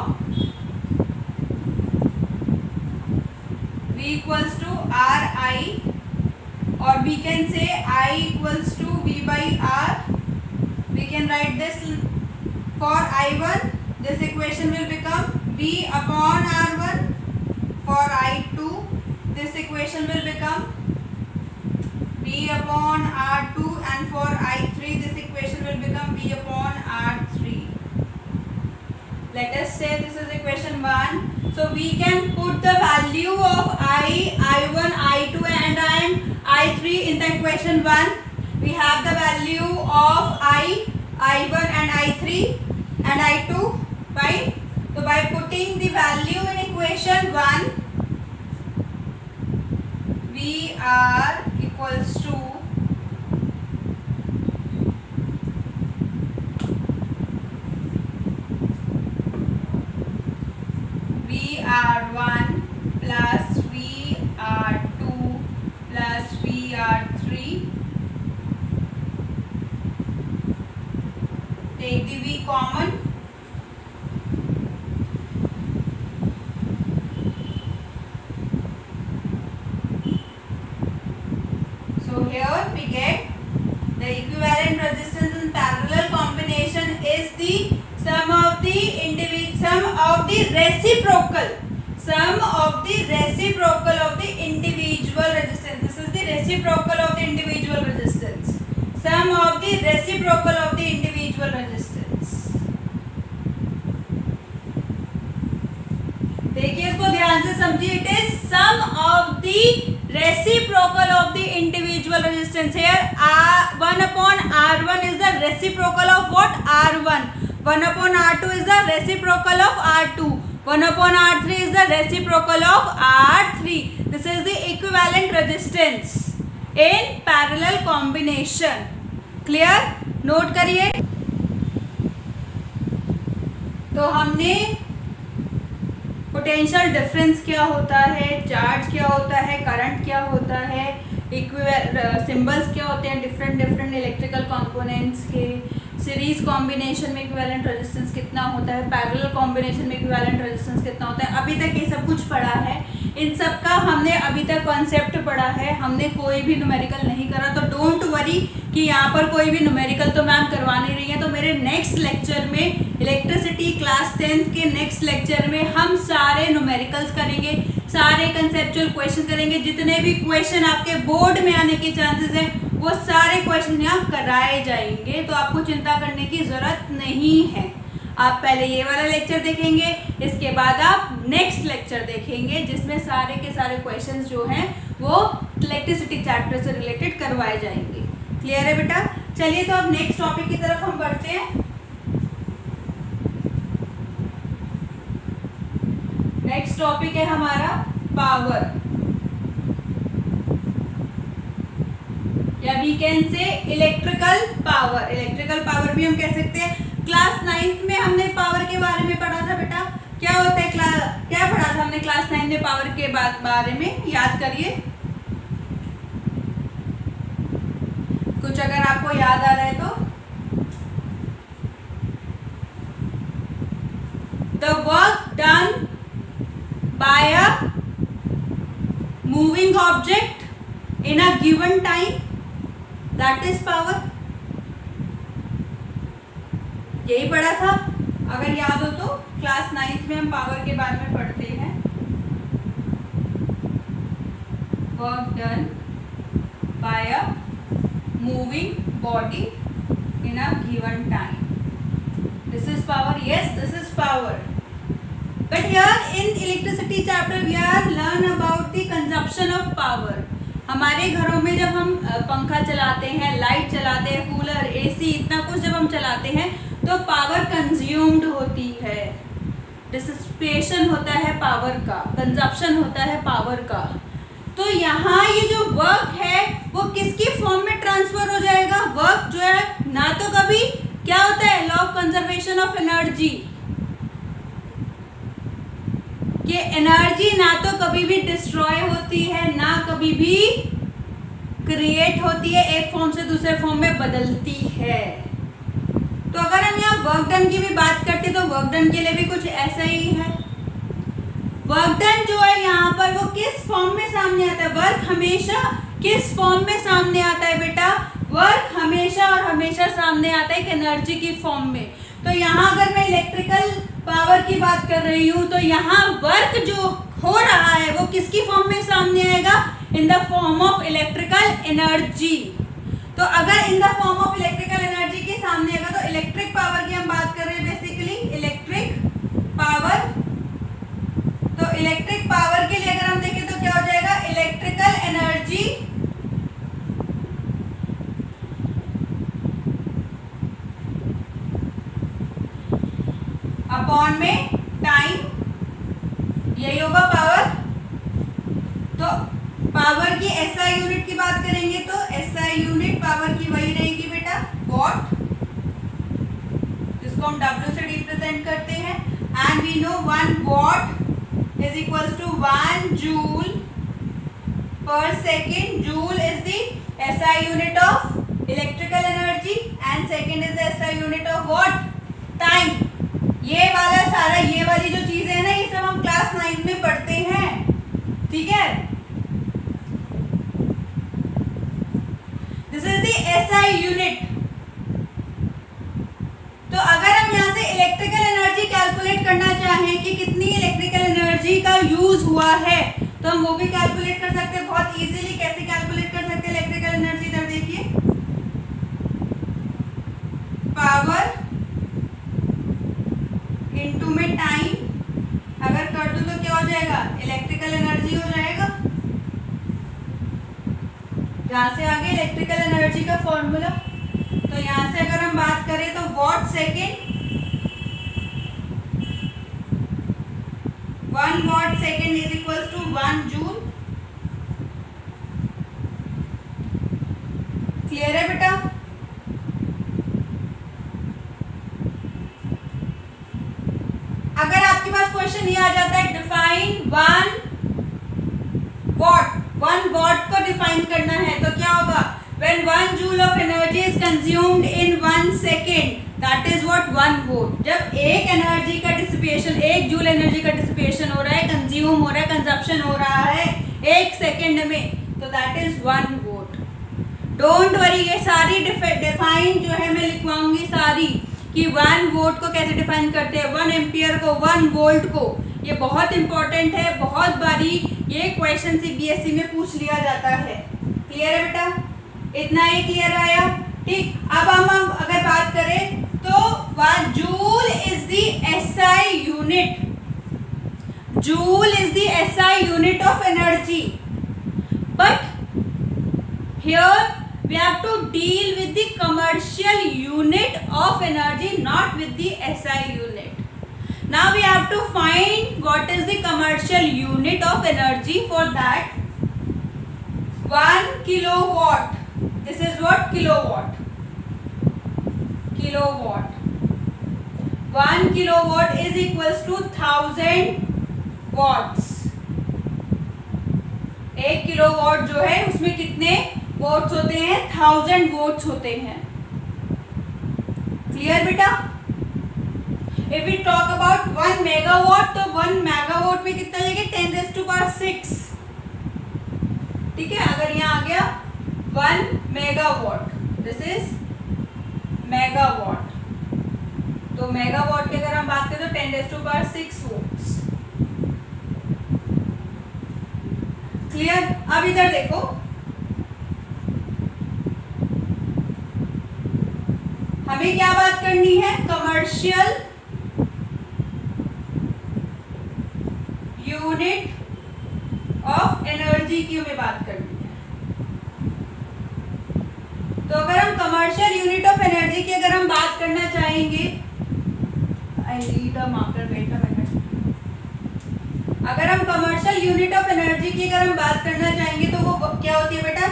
V equals to R I, or we can say I equals to V by R. We can write this for I1. This equation will become V upon R1. For I2, this equation will become V upon R2, and for I3, this equation will become V upon R3. Let us say this is equation 1. So we can put the value of I, I1, I2 and I3 in the equation 1. We have the value of I, I1 and I3 and I2. Right? So by putting the value in equation 1, we are equals to VR1 plus VR2 plus VR3. Take the V common. So here we get the equivalent resistance in parallel combination is the sum of the reciprocal of the individual resistance. This is the reciprocal of the individual resistance. Sum of the reciprocal of the individual resistance. देखिए इसको ध्यान से समझिए. It is sum of the reciprocal of the individual resistance. Here R1 upon R1 is the reciprocal of what? R1. 1 upon R2 is the reciprocal of R2. 1 upon R3 is the reciprocal of R3. This is the equivalent resistance in parallel combination. Clear? Note करिए. तो हमने potential difference क्या होता है, charge क्या होता है, current क्या होता है, सिंबल्स क्या होते हैं डिफरेंट इलेक्ट्रिकल कंपोनेंट्स के, सीरीज कॉम्बिनेशन में इक्विवेलेंट रेजिस्टेंस कितना होता है, पैरेलल कॉम्बिनेशन में इक्विवेलेंट रेजिस्टेंस कितना होता है. अभी तक ये सब कुछ पढ़ा है. इन सब का हमने अभी तक कॉन्सेप्ट पढ़ा है. हमने कोई भी न्यूमेरिकल नहीं करा. तो डोंट वरी कि यहाँ पर कोई भी न्यूमेरिकल तो मैम करवा नहीं रही है. तो मेरे नेक्स्ट लेक्चर में इलेक्ट्रिसिटी क्लास 10th के नेक्स्ट लेक्चर में हम सारे न्यूमेरिकल्स करेंगे, सारे कंसेप्चुअल क्वेश्चन करेंगे. जितने भी क्वेश्चन आपके बोर्ड में आने के चांसेस हैं वो सारे क्वेश्चन यहाँ कराए जाएंगे. तो आपको चिंता करने की ज़रूरत नहीं है. आप पहले ये वाला लेक्चर देखेंगे, इसके बाद आप नेक्स्ट लेक्चर देखेंगे जिसमें सारे के सारे क्वेश्चंस जो हैं वो इलेक्ट्रिसिटी चैप्टर से रिलेटेड करवाए जाएंगे. क्लियर है बेटा? चलिए तो अब नेक्स्ट टॉपिक की तरफ हम बढ़ते हैं. नेक्स्ट टॉपिक है हमारा पावर, या we can say electrical power. Electrical power भी हम कह सकते हैं. क्लास 9th में हमने पावर के बारे में पढ़ा था बेटा. क्या होता है क्या पढ़ा था हमने क्लास 9 में पावर के बारे में? याद करिए. कुछ अगर आपको याद आ रहा है तो, the work done by a moving object in a given time, that is power. यही पढ़ा था, अगर याद हो तो क्लास 9th में हम पावर के बारे में पढ़ते हैं। Work done by a moving body in a given time, this is power. Yes, this is power. But here in electricity chapter we are learn about the consumption of power. हमारे घरों में जब हम पंखा चलाते हैं, लाइट चलाते हैं, कूलर, एसी, इतना कुछ जब हम चलाते हैं तो पावर कंज्यूम्ड होती है, डिसिपेशन होता है पावर का, कंजप्शन होता है पावर का। तो यहाँ ये जो वर्क है वो किसकी फॉर्म में ट्रांसफर हो जाएगा? वर्क जो है ना तो कभी क्या होता है, law of conservation of energy, ये एनर्जी ना तो कभी भी डिस्ट्रॉय होती है ना कभी भी क्रिएट होती है, एक फॉर्म से दूसरे फॉर्म में बदलती है। तो अगर हम यहाँ वर्क डन की भी बात करते तो वर्क डन के लिए भी कुछ ऐसा ही है। वर्क डन जो है यहाँ पर वो किस फॉर्म में सामने आता है? वर्क हमेशा किस फॉर्म में सामने आता है बेटा? वर्क हमेशा और हमेशा सामने आता है एक एनर्जी की फॉर्म में। तो यहाँ अगर मैं इलेक्ट्रिकल पावर की बात कर रही हूँ तो यहाँ वर्क जो हो रहा है वो किसकी फॉर्म में सामने आएगा? In the form of electrical energy. तो अगर in the form of electrical energy के सामने आएगा तो इलेक्ट्रिक पावर की हम बात कर रहे हैं बेसिकली, इलेक्ट्रिक पावर। तो इलेक्ट्रिक पावर के लिए अगर हम देखें तो क्या हो जाएगा? इलेक्ट्रिकल एनर्जी अपॉन में टाइम, यही होगा पावर। तो पावर की एसआई यूनिट की बात करेंगे तो एसआई यूनिट पावर की वही रहेगी बेटा, वॉट, जिसको हम W से रिप्रेजेंट करते हैं। And we know 1 watt is equals to 1 joule per second. Joule is the SI unit of electrical energy and second is the SI unit of what? Time. ये वाला सारा, ये वाली जो चीजें हैं ना, ये सब हम क्लास 9 में पढ़ते हैं, ठीक है। This is the SI unit. तो अगर हम यहाँ से इलेक्ट्रिकल एनर्जी कैलकुलेट करना चाहें कि कितनी इलेक्ट्रिकल एनर्जी का यूज हुआ है तो हम वो भी कैलकुलेट कर सकते हैं बहुत इजीली। कैसे कैलकुलेट कर सकते हैं इलेक्ट्रिकल एनर्जी? इधर देखिए, पावर इनटू में टाइम अगर कर दूं तो क्या हो जाएगा? इलेक्ट्रिकल एनर्जी हो जाएगा। यहाँ से आगे इलेक्ट्रिकल एनर्जी का फॉर्मूला, तो यहाँ से अगर हम बात करें तो watt second, 1 watt second is equals to 1 joule. Clear है बेटा? अगर आपके पास क्वेश्चन ये आ जाता है डिफाइन 1 वॉट को डिफाइन करना है तो क्या होगा? When 1 joule of energy is consumed in 1 second, that is what 1 volt. जब एक एनर्जी का डिसिपेशन, 1 जूल एनर्जी का डिसिपेशन हो रहा है, कंज्यूम हो रहा है, कंजप्शन हो रहा है 1 सेकेंड में, तो that is 1 volt. Don't worry, ये सारी डिफाइन जो है मैं लिखवाऊंगी सारी, कि 1 वोल्ट को कैसे डिफाइन करते हैं, 1 एम्पियर को, 1 वोल्ट को। ये बहुत इंपॉर्टेंट है, बहुत बारी ये क्वेश्चन सीबीएसई में पूछ लिया जाता है। क्लियर है बेटा? इतना ही क्लियर आया? ठीक। अब हम अगर बात करें तो joule is the SI unit, joule is the SI unit of energy, but here we have to deal with the commercial unit of energy, not with the SI unit. Now we have to find what is the commercial unit of energy. For that, 1 kilowatt, this is what? Kilowatt. Kilowatt. 1 kilowatt is equals to 1000 watts. 1 kilowatt जो है उसमें कितने votes होते हैं 1000 votes होते हैं। Clear बेटा? If we talk about 1 megawatt, तो 1 मेगावाट में कितना जाएगा? 10⁶। ठीक है, अगर यहाँ आ गया 1 मेगावाट, दिस इज मेगावाट, तो मेगावाट की अगर हम बात करें तो 10⁶ वोट्स। क्लियर? अब इधर देखो, हमें क्या बात करनी है? कमर्शियल यूनिट ऑफ एनर्जी की हमें बात करनी है। तो अगर हम कमर्शियल यूनिट ऑफ एनर्जी की अगर हम बात करना चाहेंगे, I need a marker, wait a minute. अगर हम कमर्शियल यूनिट ऑफ एनर्जी की अगर हम बात करना चाहेंगे तो वो क्या होती है बेटा?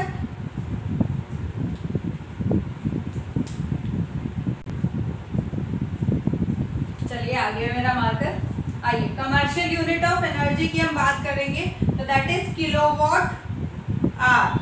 चलिए आ गया मेरा मार्कर। आइए, कमर्शियल यूनिट ऑफ एनर्जी की हम बात करेंगे तो that is kilowatt hour.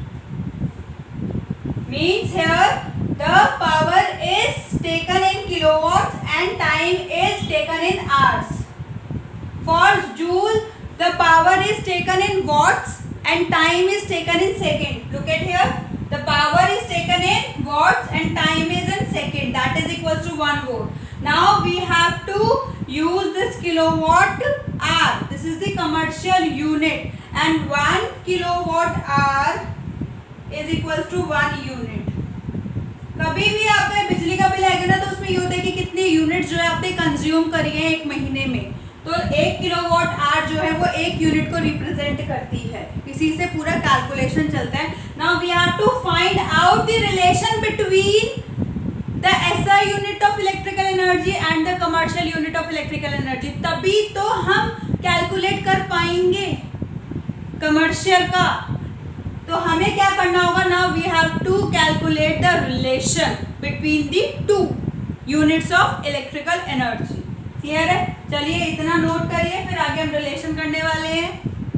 Means here the power is taken in kilowatt and time is taken in hours. For joule, the power is taken in watts and time is taken in second. Look at here, the power is taken in watts and time is in second. That is equals to 1 volt. Now we have to use this kilowatt hour. This is the commercial unit, and 1 kilowatt hour is equals to 1 unit. कभी भी आपका बिजली का bill आएगा ना तो उसमें ये होता है कि कितने यूनिट जो है आपने कंज्यूम करी है एक महीने में। तो 1 किलोवाट आवर जो है वो 1 यूनिट को रिप्रेजेंट करती है। इसी से पूरा कैलकुलेशन चलता है। Now we have to find out the relation between the SI unit of electrical energy and the commercial unit of electrical energy, तभी तो हम कैलकुलेट कर पाएंगे कमर्शियल का। तो हमें क्या करना होगा? Now we have to calculate the relation between the 2 units of electrical energy. Clear है? चलिए इतना नोट करिए, फिर आगे हम रिलेशन करने वाले हैं।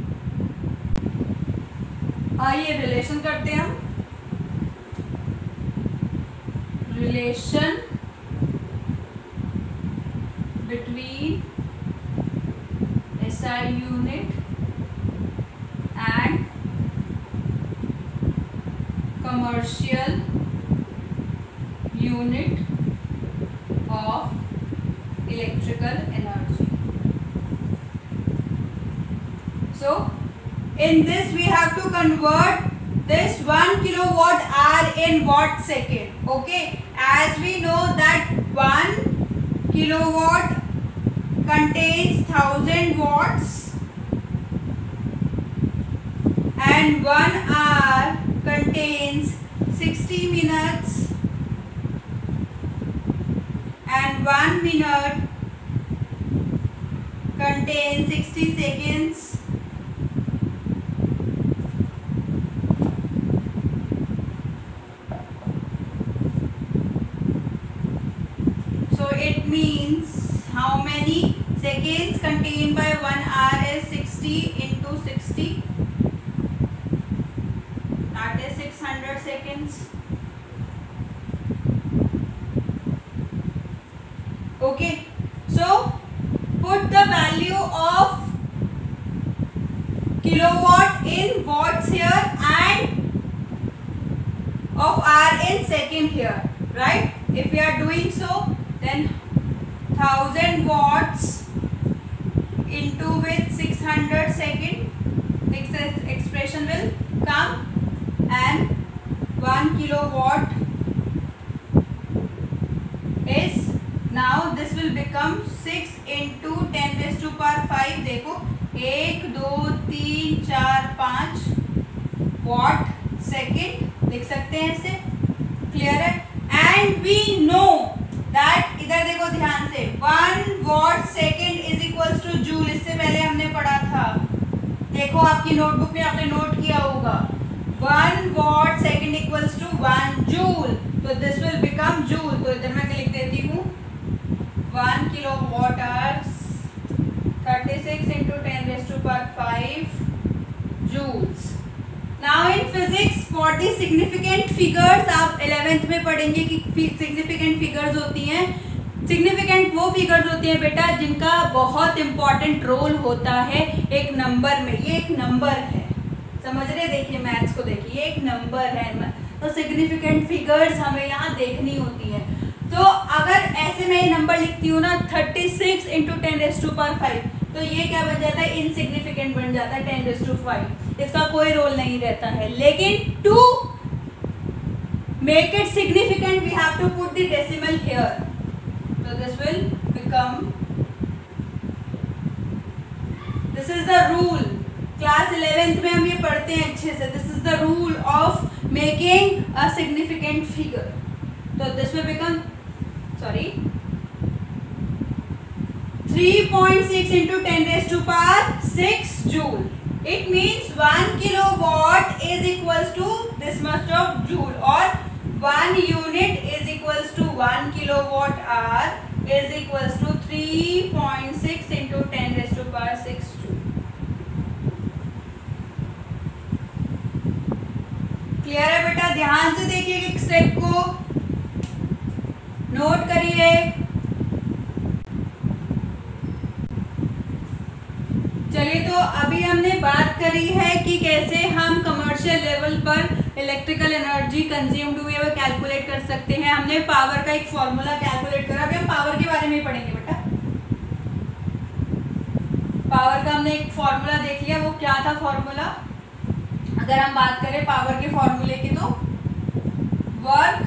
आइए रिलेशन करते हैं हम। Relation between SI unit and commercial unit of electrical energy. So in this we have to convert this 1 kilowatt hour in watt second. Okay, as we know that 1 kilowatt contains 1000 watts and 1 hour contains 60 minutes and 1 minute contains 60 seconds. So it means how many seconds contained by 1 hour is 60 into 60, that is 600 seconds. Okay, so put the value of kilowatt in watts here and of hour in second here, right? If we are doing so, then 1000 watts into with 600 second, this expression will come, and 1 kilowatt is, now this will become 6 into 10⁵ देखो 1 2 3 4 5 watt second लिख सकते हैं इसे। Clear है? And we know that, इधर देखो ध्यान से, 1 watt second is equals to joule. इससे पहले हमने पढ़ा था, देखो आपकी नोटबुक में आपने नोट किया होगा, 1 watt second equals to 1 joule. तो दिस विल बिकम जूल। तो इधर मैं लिख देती हूँ 1 kilowatt hours 36 into 10⁵ joules. Now in physics, for what the significant figures, आप 11th में पढ़ेंगे कि सिग्निफिकेंट फिगर्स होती हैं। सिग्निफिकेंट वो फिगर्स होती हैं बेटा जिनका बहुत इंपॉर्टेंट रोल होता है एक नंबर में। ये एक नंबर है, समझ रहे, देखिए मैथ्स को देखिए, ये एक नंबर है, तो सिग्निफिकेंट फिगर्स हमें यहाँ देखनी होती है। तो अगर ऐसे मैं ये नंबर लिखती हूँ ना 36 × 10⁵, तो ये क्या बन जाता है, इनसिग्निफिकेंट बन जाता है 10⁵, इसका कोई रोल नहीं रहता है। लेकिन to make it significant we have to put the decimal here, so this will become, this is the rule, class 11th में हम ये पढ़ते हैं अच्छे से, this is the rule of making a significant figure, so this will become, sorry, 3.6 × 10⁶ joule. It means 1 kilowatt is equals to this much of joule, or 1 unit is equals to 1 kilowatt hour is equals to 3.6 × 10⁶ joule. Clear है बेटा? ध्यान से देखिए एक step को, note करिए। चलिए, तो अभी हमने बात करी है कि कैसे हम कमर्शियल लेवल पर इलेक्ट्रिकल एनर्जी कंज्यूम्ड हुई है वो कैलकुलेट कर सकते हैं। हमने पावर का एक फॉर्मूला कैलकुलेट करा, अभी हम पावर के बारे में पढ़ेंगे बेटा। पावर का हमने एक फॉर्मूला देख लिया, वो क्या था फॉर्मूला? अगर हम बात करें पावर के फॉर्मूले की, तो वर्क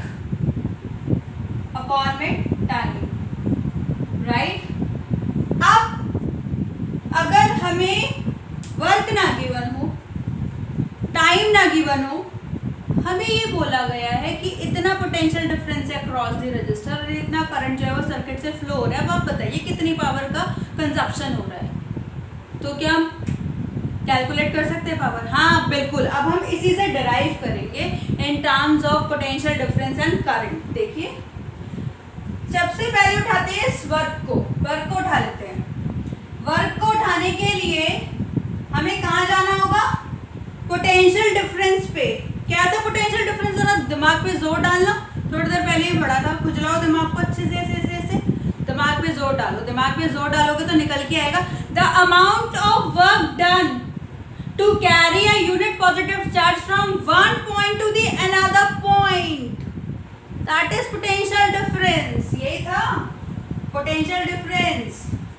अपॉन में टाइम, राइट। अब अगर हमें वर्क ना गिवन हो, टाइम ना गिवन हो, हमें ये बोला गया है कि इतना पोटेंशियल डिफरेंस है अक्रॉस द रजिस्टर और इतना करंट जो है वो सर्किट से फ्लो हो रहा है। अब आप बताइए कितनी पावर का कंजप्शन हो रहा है, तो क्या हम कैलकुलेट कर सकते हैं पावर? हाँ बिल्कुल। अब हम इसी से डिराइव करेंगे in terms of potential difference and current. देखिए, सबसे पहले उठाते हैं इस वर्क को उठा लेते हैं। वर्क को उठाने के लिए हमें कहाँ जाना होगा? पोटेंशियल डिफरेंस पे। क्या था पोटेंशियल डिफरेंस? जरा दिमाग पे जोर डालना, थोड़ी देर पहले ही पढ़ा था, खुजलाओ दिमाग को अच्छे से, ऐसे दिमाग पे जोर डालो। दिमाग पे जोर डालोगे तो निकल के आएगा, the amount of work done to carry a unit positive charge from one point to the another point, that is potential difference। यही था potential difference।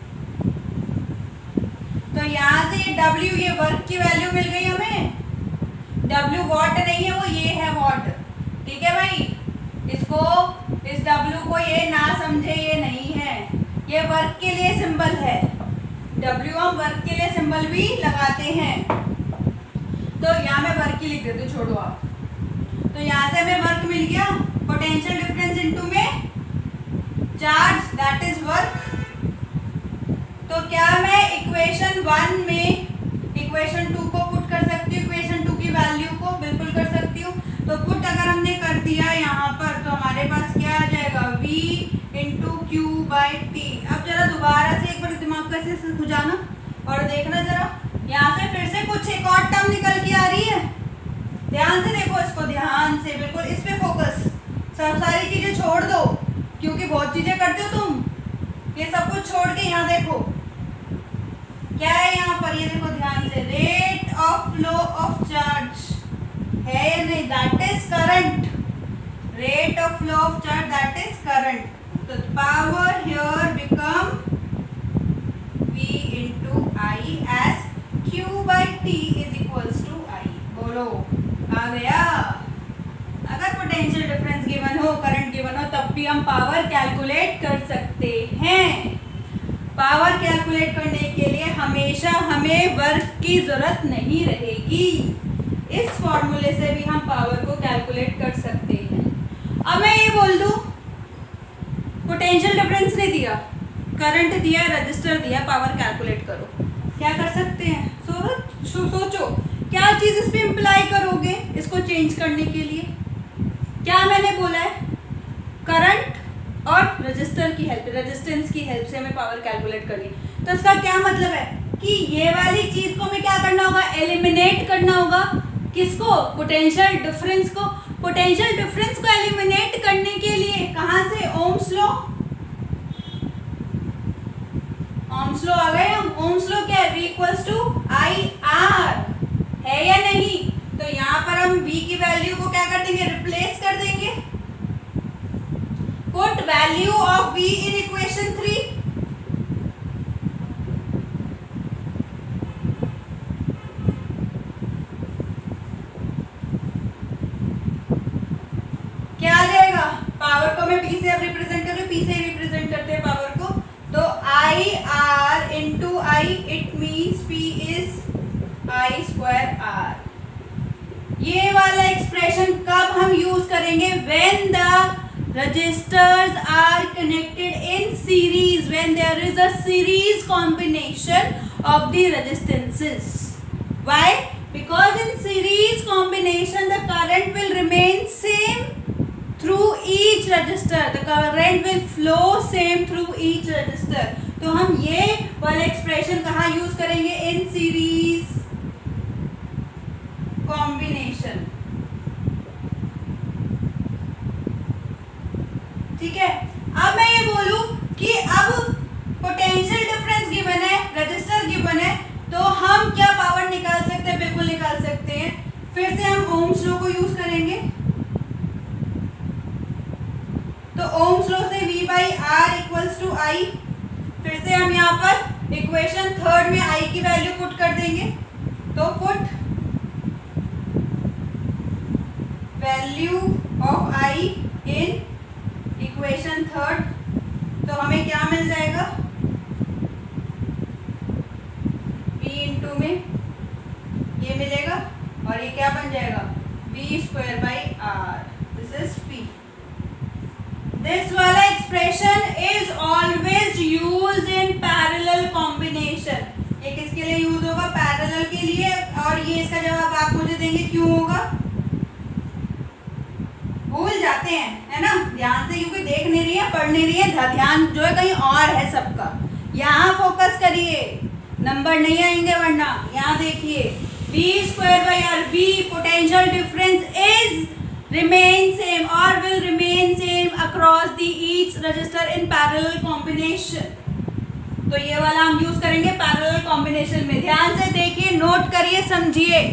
तो यहाँ से ये W, ये वर्क की वैल्यू मिल गई हमें। W वॉट नहीं है, वो ये है वॉट, ठीक है भाई। इसको, इस W को ये ना समझे, ये नहीं है, ये वर्क के लिए सिंबल है। W हम वर्क के लिए सिंबल भी लगाते हैं। तो यहाँ मैं वर्क ही लिख देती हूँ, छोड़ो आप। तो यहाँ से हमें वर्क मिल गया, पोटेंशियल डिफरेंस इनटू में चार्ज, दैट इज वर्क। तो क्या मैं इक्वेशन 1 में इक्वेशन 2 को पुट कर सकती हूँ, इक्वेशन 2 की वैल्यू को? बिल्कुल कर सकती हूँ। तो पुट अगर हमने कर दिया यहाँ पर, तो हमारे पास क्या आ जाएगा? V × Q/T। अब जरा दोबारा से एक बार दिमाग कैसे खुजाना और देखना जरा, यहाँ से फिर से कुछ एक और टर्म निकल के आ रही है। ध्यान से देखो इसको, ध्यान से, बिल्कुल इस पे फोकस। सब सारी चीजें छोड़ दो, क्योंकि बहुत चीजें करते हो तुम, ये सब कुछ छोड़ के यहाँ देखो क्या है यहाँ पर। ये देखो ध्यान से, rate of flow of charge है या नहीं? That is current. Rate of flow of charge, that is current. तो power here become V × I as Q/T is equals to I। बोलो, आ गया? अगर पोटेंशियल डिफरेंस गिवन हो, करंट गिवन हो, तब भी हम पावर कैलकुलेट कर सकते हैं। पावर कैलकुलेट करने के लिए हमेशा हमें वर्क की जरूरत नहीं रहेगी। इस फॉर्मूले से भी हम पावर को कैलकुलेट कर सकते हैं। अब मैं ये बोल दूं, पोटेंशियल डिफरेंस नहीं दिया, करंट दिया, रजिस्टर दिया, पावर कैलकुलेट करो, क्या कर सकते हैं? सोचो क्या चीज इस पे इम्प्लाई करोगे इसको चेंज करने के लिए? क्या मैंने बोला है? करंट और रजिस्टर की हेल्प, रेजिस्टेंस की हेल्प से हमें पावर कैलकुलेट करनी। तो इसका क्या मतलब है कि ये वाली चीज को हमें क्या करना होगा? एलिमिनेट करना होगा। किसको? पोटेंशियल डिफरेंस को। पोटेंशियल डिफरेंस को एलिमिनेट करने के लिए कहां से? Ohm's law. ओम्स लॉ आ गए हम। ओम्स लॉ क्या है? V इक्वल्स टू IR है या नहीं? तो यहाँ पर हम V की वैल्यू को क्या कर देंगे? रिप्लेस कर देंगे। Put value of V in equation 3। क्या आ जाएगा? पावर को मैं P से अब रिप्रेजेंट कर रही हूँ, P से रिप्रेजेंट करते हैं पावर को। तो IR into I, it means P is I square R। ये वाला एक्सप्रेशन कब हम यूज करेंगे? When the registers are connected in series, when there is a series combination of the resistances. Why? Because in series combination the current will remain same through each register, the current will flow same through each register। तो हम ये वाला expression कहाँ use करेंगे? In series combination. ठीक है। अब मैं ये बोलूं कि अब पोटेंशियल डिफरेंस गिवन है, रजिस्टर गिवन है, तो हम क्या पावर निकाल सकते हैं? बिल्कुल निकाल सकते हैं। फिर से हम ओम्स लॉ को यूज करेंगे। तो ओम्स लॉ से V by R equals to I। फिर से हम यहाँ पर इक्वेशन थर्ड में I की वैल्यू पुट कर देंगे। तो put value of I in equation third, तो हमें क्या मिल जाएगा? V इंटू में ये मिलेगा और ये क्या बन जाएगा? V square by R। This is P। This वाला expression is always used in parallel combination। ये किसके लिए यूज होगा? पैरेलल के लिए। और ये इसका जवाब आप मुझे देंगे क्यों होगा? भूल जाते हैं, है ना, ध्यान से, क्योंकि देख नहीं रही है, पढ़ नहीं रही है, ध्यान जो है कहीं और है सबका। यहाँ फोकस करिए, नंबर नहीं आएंगे वरना। यहाँ देखिए, V square by R, V potential difference is remain same or will remain same across the each register in parallel combination। तो ये वाला हम यूज करेंगे parallel combination में। ध्यान से देखिए, नोट करिए, समझिए।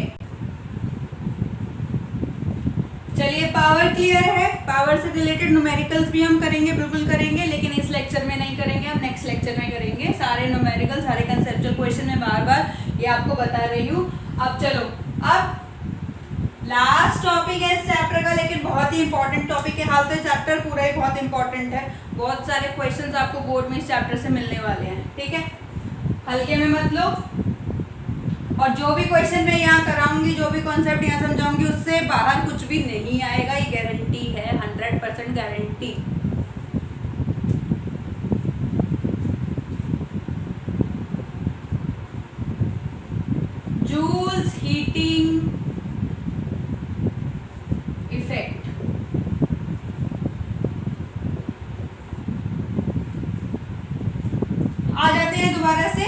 चलिए, पावर क्लियर है। पावर से रिलेटेड न्यूमेरिकल्स भी हम करेंगे, बिल्कुल करेंगे, लेकिन इस लेक्चर में नहीं करेंगे, हम नेक्स्ट लेक्चर में करेंगे। सारे न्यूमेरिकल, सारे कंसेप्चुअल क्वेश्चन में बार बार ये आपको बता रही हूँ। अब चलो, अब लास्ट टॉपिक है इस चैप्टर का, लेकिन बहुत ही इंपॉर्टेंट टॉपिक है। हाल तो चैप्टर पूरा ही बहुत इंपॉर्टेंट है। बहुत सारे क्वेश्चंस आपको बोर्ड में इस चैप्टर से मिलने वाले हैं। ठीक है, हल्के में मत लो। और जो भी क्वेश्चन मैं यहाँ कराऊंगी, जो भी कॉन्सेप्ट यहाँ समझाऊंगी, उससे बाहर कुछ भी नहीं आएगा, ये गारंटी है, 100% गारंटी। Joule's heating effect. आ जाते हैं दोबारा से।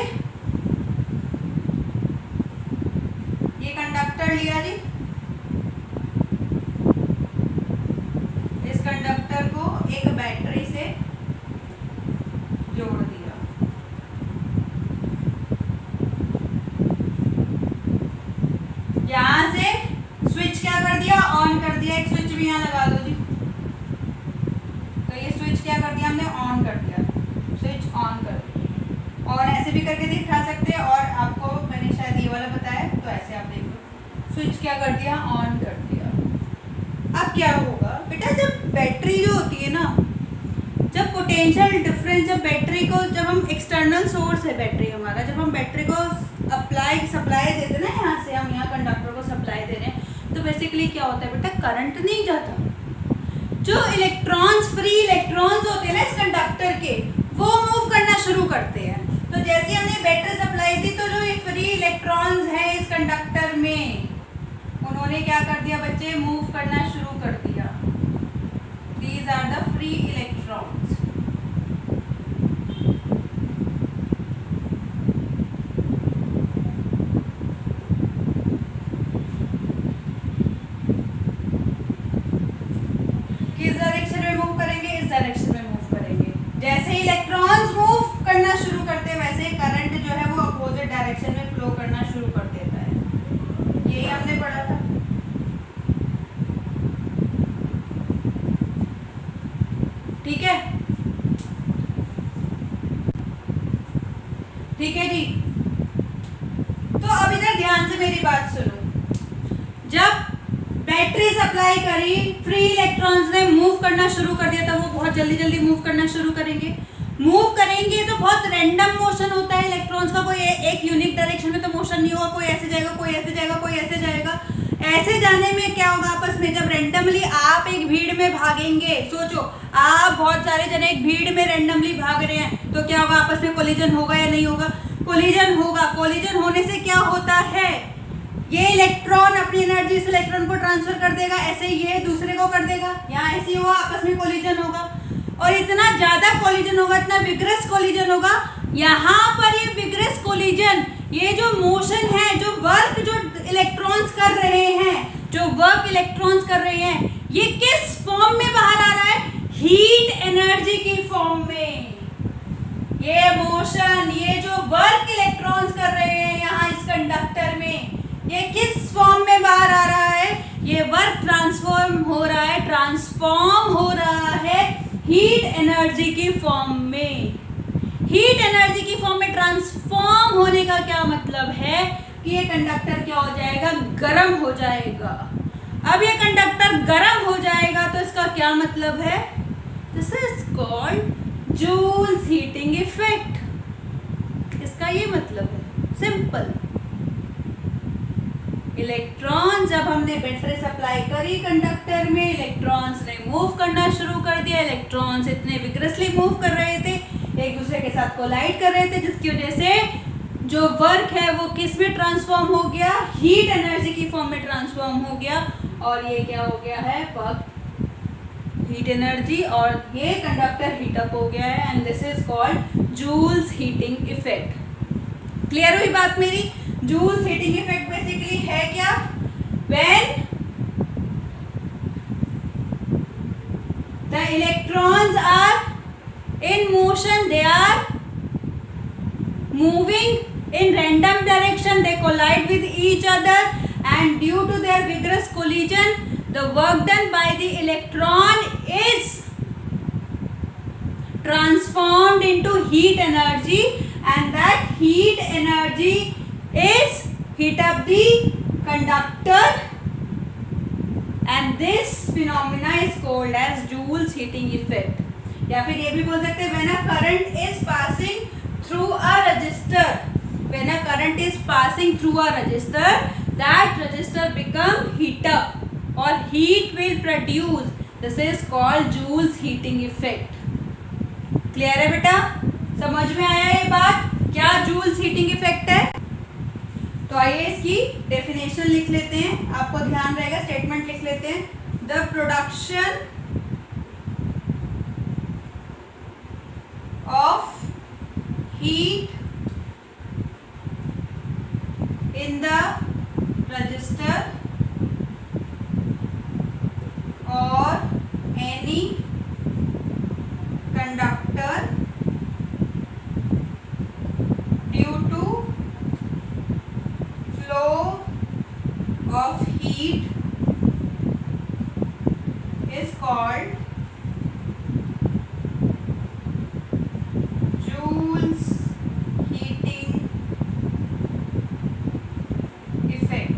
ये कंडक्टर लिया जी, इस कंडक्टर को एक बैटरी से जोड़ दिया। यहां से स्विच क्या कर दिया? ऑन कर दिया। एक स्विच भी यहाँ लगा दो जी। तो ये स्विच क्या कर दिया हमने? ऑन कर दिया। स्विच ऑन कर दिया। और ऐसे भी करके दिखा सकते हैं, और आपको मैंने शायद ये वाला बताया, तो ऐसे आप देख लो। स्विच क्या कर दिया? ऑन कर दिया। अब क्या होगा बेटा? जब बैटरी जो होती है ना, जब पोटेंशियल डिफरेंस, जब बैटरी को, जब हम एक्सटर्नल सोर्स है बैटरी हमारा, जब हम बैटरी को सप्लाई देते ना, यहाँ से हम यहाँ कंडक्टर को सप्लाई दे रहे हैं, तो बेसिकली क्या होता है बेटा? करंट नहीं जाता। जो इलेक्ट्रॉन्स, फ्री इलेक्ट्रॉन्स होते हैं ना इस कंडक्टर के, वो मूव करना शुरू करते हैं। तो जैसे हमने बैटरी सप्लाई दी, तो जो ये फ्री इलेक्ट्रॉन्स हैं इस कंडक्टर में, उन्होंने क्या कर दिया बच्चे? मूव करना शुरू कर दिया। These are the free electrons. ठीक है, ठीक है जी। तो अब इधर ध्यान से मेरी बात सुनो। जब बैटरी सप्लाई करी, फ्री इलेक्ट्रॉन्स ने मूव करना शुरू कर दिया, तो वो बहुत जल्दी जल्दी मूव करना शुरू करेंगे। मूव करेंगे तो बहुत रैंडम मोशन होता है इलेक्ट्रॉन्स का, कोई एक यूनिक डायरेक्शन में तो मोशन नहीं होगा, कोई ऐसे जाएगा, कोई ऐसे जाएगा, कोई ऐसे जाएगा। ऐसे जाने में क्या होगा आपस में, जब रैंडमली आप एक भीड़ में भागेंगे, सोचो आप बहुत सारे जने एक भीड़ में रैंडमली भाग रहे हैं, तो क्या होगा, आपस में कोलिजन होगा या नहीं होगा? कोलिजन होगा। कोलिजन होने से क्या होता है, ये इलेक्ट्रॉन अपनी एनर्जी इस इलेक्ट्रॉन को ट्रांसफर कर देगा, ऐसे ये दूसरे को कर देगा, यहाँ ऐसे होगा, आपस में कोलिजन होगा। और इतना ज्यादा कोलिजन होगा, इतना विग्रस कोलिजन होगा, यहाँ पर ये विग्रस कोलिजन, ये जो मोशन है, जो वर्क जो इलेक्ट्रॉन्स कर रहे हैं, जो वर्क इलेक्ट्रॉन्स कर रहे हैं, ये किस फॉर्म में बाहर आ रहा है? हीट एनर्जी की फॉर्म में। ये मोशन, ये जो वर्क इलेक्ट्रॉन्स कर रहे हैं यहाँ इस कंडक्टर में, ये किस फॉर्म में बाहर आ रहा है? ये वर्क ट्रांसफॉर्म हो रहा है, ट्रांसफॉर्म हो रहा है हीट एनर्जी की फॉर्म में। हीट एनर्जी की फॉर्म में ट्रांसफॉर्म होने का क्या मतलब है कि ये कंडक्टर क्या हो जाएगा? गर्म हो जाएगा। अब ये कंडक्टर गर्म हो जाएगा तो इसका क्या मतलब है? This is called Joule's heating effect. इसका ये मतलब है, सिंपल। इलेक्ट्रॉन, जब हमने बैटरी सप्लाई करी कंडक्टर में, इलेक्ट्रॉन्स ने मूव करना शुरू कर दिया। इलेक्ट्रॉन्स इतने विग्रसली मूव कर रहे थे, एक दूसरे के साथ कोलाइड कर रहे थे, जिसकी वजह से जो वर्क है वो किस में ट्रांसफॉर्म हो गया? हीट एनर्जी की फॉर्म में ट्रांसफॉर्म हो गया। और ये क्या हो गया है? वर्क हीट एनर्जी, और ये कंडक्टर हीटअप हो गया है, and this is called Joule's heating effect. Clear हुई बात मेरी? जूल्स हीटिंग इफेक्ट बेसिकली है क्या? When the electrons are in motion, they are moving in random direction, they collide with each other, and due to their vigorous collision, the work done by the electron is transformed into heat energy, and that heat energy is heat up the conductor, and this phenomena is called as Joule's heating effect. या फिर ये भी बोल सकते हैं, when a current is passing through a resistor, when a current is passing through a resistor, that resistor become heat up or heat will produce. This is called Joule's heating effect. Clear है बेटा? समझ में आया ये बात? क्या joules heating effect है? तो आइए इसकी डेफिनेशन लिख लेते हैं, आपको ध्यान रहेगा, स्टेटमेंट लिख लेते हैं। The production of heat in the resistor or any conductor due to flow of heat is called Joule's heating effect.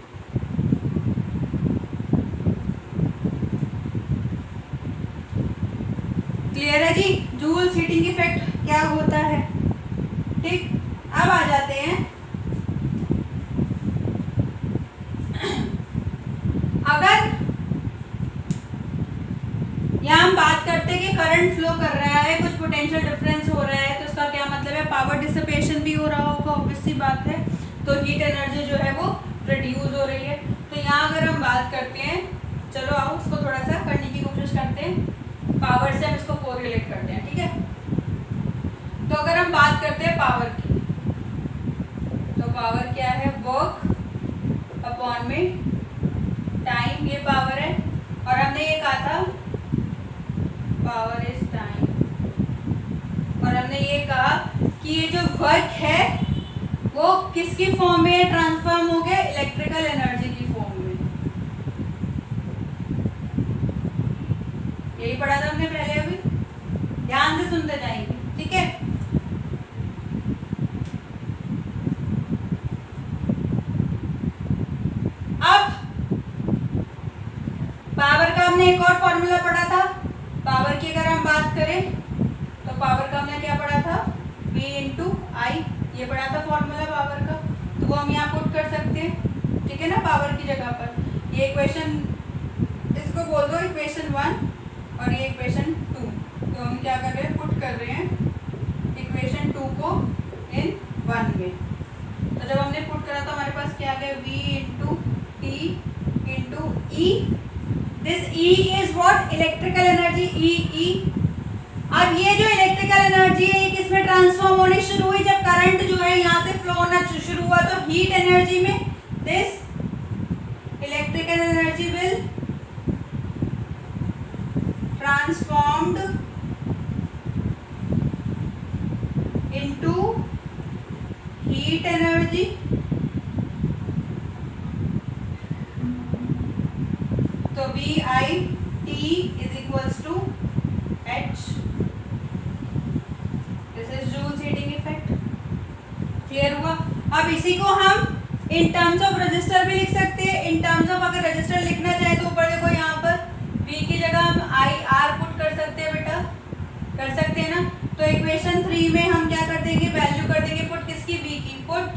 Clear है जी? जूल्स हीटिंग इफेक्ट क्या होता है? ठीक, अब आ जाते हैं, अगर यहाँ हम बात करते हैं कि करंट फ्लो कर रहा है, कुछ पोटेंशियल डिफरेंस हो रहा है, तो उसका क्या मतलब है? पावर डिसिपेशन भी हो रहा होगा, ऑब्वियस सी बात है। तो हीट एनर्जी जो है वो प्रोड्यूस हो रही है। तो यहाँ अगर हम बात करते हैं, चलो आओ इसको थोड़ा सा करने की कोशिश करते हैं, पावर से हम इसको कोरिलेट करते हैं, ठीक है? तो अगर हम बात करते हैं पावर की, तो पावर क्या है? वर्क अपॉन में टाइम, ये पावर है। और हमने ये कहा था पावर इज टाइम, और हमने ये कहा कि ये जो वर्क है वो किसकी फॉर्म में ट्रांसफॉर्म हो गया? इलेक्ट्रिकल एनर्जी की फॉर्म में। यही पढ़ा था हमने पहले अभी। ध्यान से सुनते जाएंगे, ठीक है। अब पावर का हमने एक और फॉर्मूला पढ़ा था। पावर की अगर हम बात करें तो पावर का हमने क्या पढ़ा था, V इंटू आई, ये पढ़ा था फॉर्मूला पावर का। तो वो हम यहाँ पुट कर सकते हैं, ठीक है ना, पावर की जगह पर। ये इक्वेशन, इसको बोल दो इक्वेशन 1 और ये इक्वेशन 2। तो हम क्या कर रहे हैं, पुट कर रहे हैं इक्वेशन 2 को इन 1 में। तो जब हमने पुट करा तो हमारे पास क्या आ गया, V into T into E. This E is what, electrical energy, E। अब ये जो इलेक्ट्रिकल एनर्जी है ये किसमें ट्रांसफॉर्म होनी शुरू हुई, जब करंट जो है यहाँ से फ्लो होना शुरू हुआ, तो हीट एनर्जी में। This electrical energy will transformed into heat energy. तो V I T is equals to H। This is Joule's heating effect. Clear हुआ। अब इसी को हम इन टर्म्स ऑफ रजिस्टर भी लिख सकते हैं। इन टर्म्स ऑफ अगर रजिस्टर लिखना चाहे तो ऊपर देखो यहाँ पर V की जगह हम आई आर पुट कर सकते हैं बेटा, कर सकते हैं ना। तो इक्वेशन 3 में हम क्या कर देंगे, वैल्यू कर देंगे पुट किसकी, V की। Put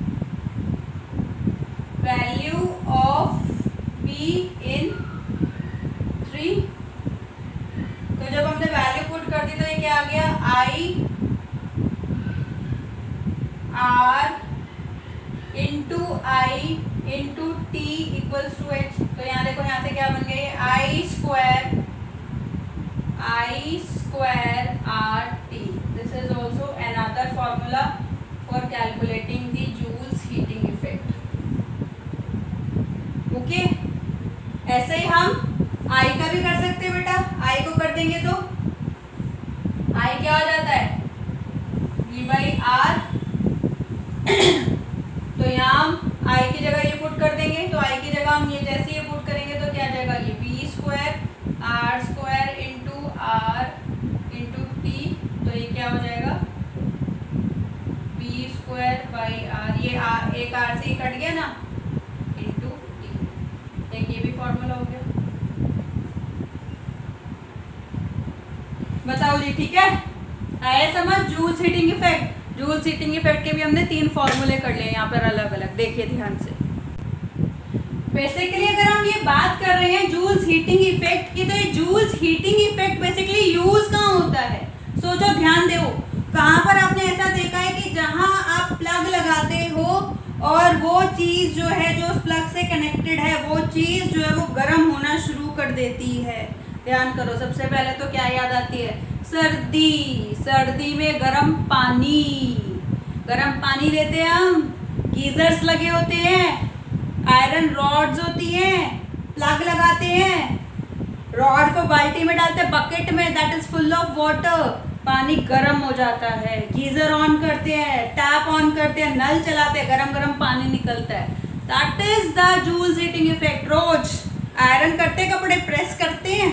value of V in 3। तो जब हमने वैल्यू पुट कर दी तो ये क्या आ गया, I R into T equals to H. तो यहाँ देखो, यहाँ से क्या बन गया, ये I square R T. This is also another formula for calculating the Joule's heating effect. Okay, ऐसे ही हम आई का भी कर सकते हैं बेटा। आई को कर देंगे तो आई क्या हो जाता है, V बाई आर। तो यहाँ हम आई की जगह ये पुट कर देंगे, तो आई की जगह हम ये जैसे ये पुट करेंगे तो क्या आ जाएगा, ये V square R square into R into T. तो ये क्या हो जाएगा, V स्क्वायर बाई आर, ये एक आर से ही कट गया ना, इंटू टी। एक ये भी फॉर्मूला हो गया। बताओ जी, ठीक है, आया समझ। Joule's heating effect, Joule's heating effect के भी हमने 3 फॉर्मूले कर लिए यहाँ पर अलग अलग, देखिए ध्यान से। बेसिकली अगर हम ये बात कर रहे हैं जूल्स हीटिंग इफेक्ट की, तो ये Joule's heating effect basically use कहाँ होता है, सोचो, ध्यान दो। कहाँ पर आपने ऐसा देखा है कि जहाँ आप प्लग लगाते हो और वो चीज जो है जो उस प्लग से कनेक्टेड है, वो चीज जो है वो गर्म होना शुरू कर देती है। ध्यान करो, सबसे पहले तो क्या याद आती है, सर्दी। सर्दी में गर्म पानी लेते हैं हम, गीजर्स लगे होते हैं, आयरन रॉड्स होती हैं, प्लग लगाते हैं, रॉड को बाल्टी में डालते हैं, बकेट में, that is full of water, पानी गर्म हो जाता है। गीजर ऑन करते हैं, टैप ऑन करते हैं, नल चलाते हैं, गरम गरम पानी निकलता है, that is the Joule's heating effect. रोज आयरन करते हैं, कपड़े प्रेस करते हैं,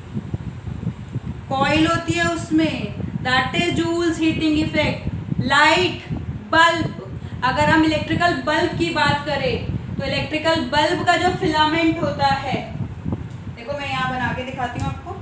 कॉइल होती है उसमें, that is Joule's heating effect. Light, bulb, अगर हम इलेक्ट्रिकल बल्ब की बात करें तो इलेक्ट्रिकल बल्ब का जो फिलामेंट होता है, देखो मैं यहाँ बना के दिखाती हूँ आपको।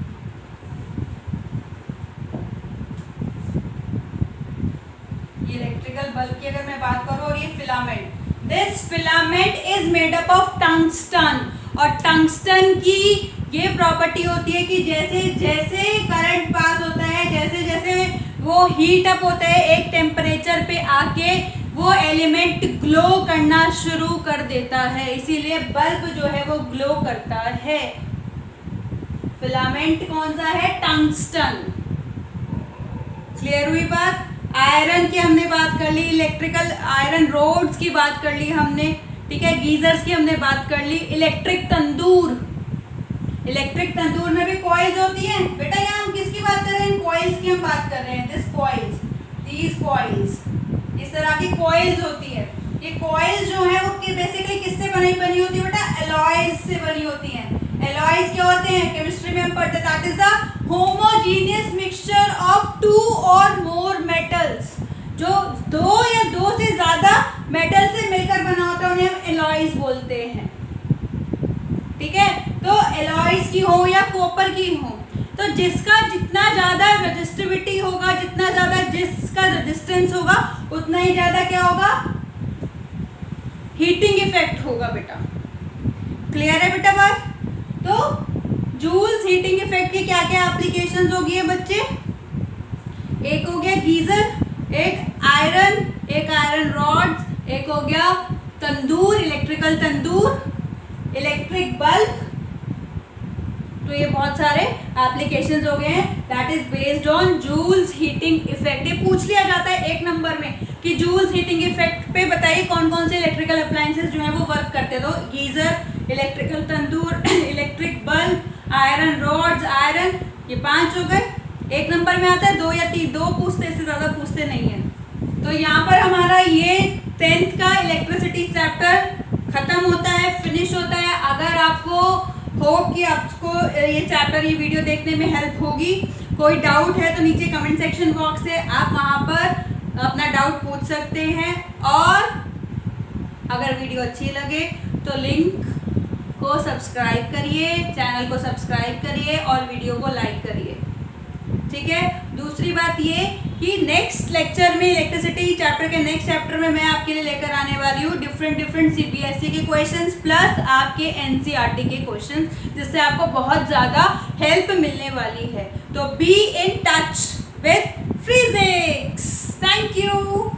ये इलेक्ट्रिकल बल्ब की अगर मैं बात करूँ और ये filament, this filament is made up of tungsten. और टंगस्टन की ये प्रॉपर्टी होती है कि जैसे जैसे करंट पास होता है, जैसे जैसे वो हीट अप होता है एक टेम्परेचर पे आके, वो एलिमेंट ग्लो करना शुरू कर देता है, इसीलिए बल्ब जो है वो ग्लो करता है। फिलामेंट कौन सा है, टंगस्टन। क्लियर हुई बात। आयरन की हमने बात कर ली, इलेक्ट्रिकल आयरन रोड्स की बात कर ली हमने, ठीक है, गीजर्स की हमने बात कर ली। इलेक्ट्रिक तंदूर, इलेक्ट्रिक तंदूर में भी कॉइल्स होती हैं बेटा। यहाँ हम किसकी बात कर रहे हैं, कॉइल्स की हम बात कर रहे हैं। दिस कॉइल्स, दीज कॉइल्स, इस तरह की कॉइल्स होती है। ये कॉइल्स जो है वो बेसिकली किससे बनी होती है बेटा, एलॉयज से बनी होती हैं। एलॉयज क्या होते हैं, केमिस्ट्री में हम पढ़ते हैं, that is the homogeneous mixture of 2 और मोर मेटल्स, जो 2 या 2 से ज्यादा मेटल से मिलकर बना होता है उन्हें हम एलॉयज बोलते हैं। ठीक है, तो एलॉयज की हो या कॉपर की हो, तो जिसका जितना ज्यादा रेजिस्टिविटी होगा, जितना ज्यादा जिसका रेजिस्टेंस होगा, उतना ही ज्यादा क्या होगा, हीटिंग इफेक्ट होगा बेटा। क्लियर है बेटा बात? तो जूल्स हीटिंग इफेक्ट की क्या क्या एप्लीकेशंस होगी है बच्चे? एक हो गया गीजर, एक आयरन रॉड्स, एक हो गया tandoor, electrical tandoor, electric bulb. तो ये बहुत सारे एप्लीकेशंस हो गए हैं। That is based on Joule's heating effect. ये पूछ लिया जाता है 1 नंबर में कि जूल्स हीटिंग इफेक्ट पे बताइए कौन कौन से इलेक्ट्रिकल अप्लायंसेस जो है वो वर्क करते हैं। तो geyser, electrical tandoor, electric bulb, iron rods, iron, ये 5 हो गए। 1 नंबर में आता है 2 या 3, 2 पूछते, इससे ज़्यादा पूछते नहीं है। तो यहाँ पर हमारा ये 10th का इलेक्ट्रिसिटी चैप्टर खत्म होता है, फिनिश होता है। अगर आपको होप कि आपको ये चैप्टर, ये वीडियो देखने में हेल्प होगी, कोई डाउट है तो नीचे कमेंट सेक्शन बॉक्स से आप वहाँ पर अपना डाउट पूछ सकते हैं। और अगर वीडियो अच्छी लगे तो लिंक को सब्सक्राइब करिए, चैनल को सब्सक्राइब करिए और वीडियो को लाइक करिए। ठीक है, दूसरी बात ये कि नेक्स्ट लेक्चर में, इलेक्ट्रिसिटी चैप्टर के नेक्स्ट चैप्टर में मैं आपके लिए लेकर आने वाली हूँ डिफरेंट सीबीएसई के क्वेश्चंस प्लस आपके एनसीईआरटी के क्वेश्चंस, जिससे आपको बहुत ज़्यादा हेल्प मिलने वाली है। तो be in touch with physics. Thank you.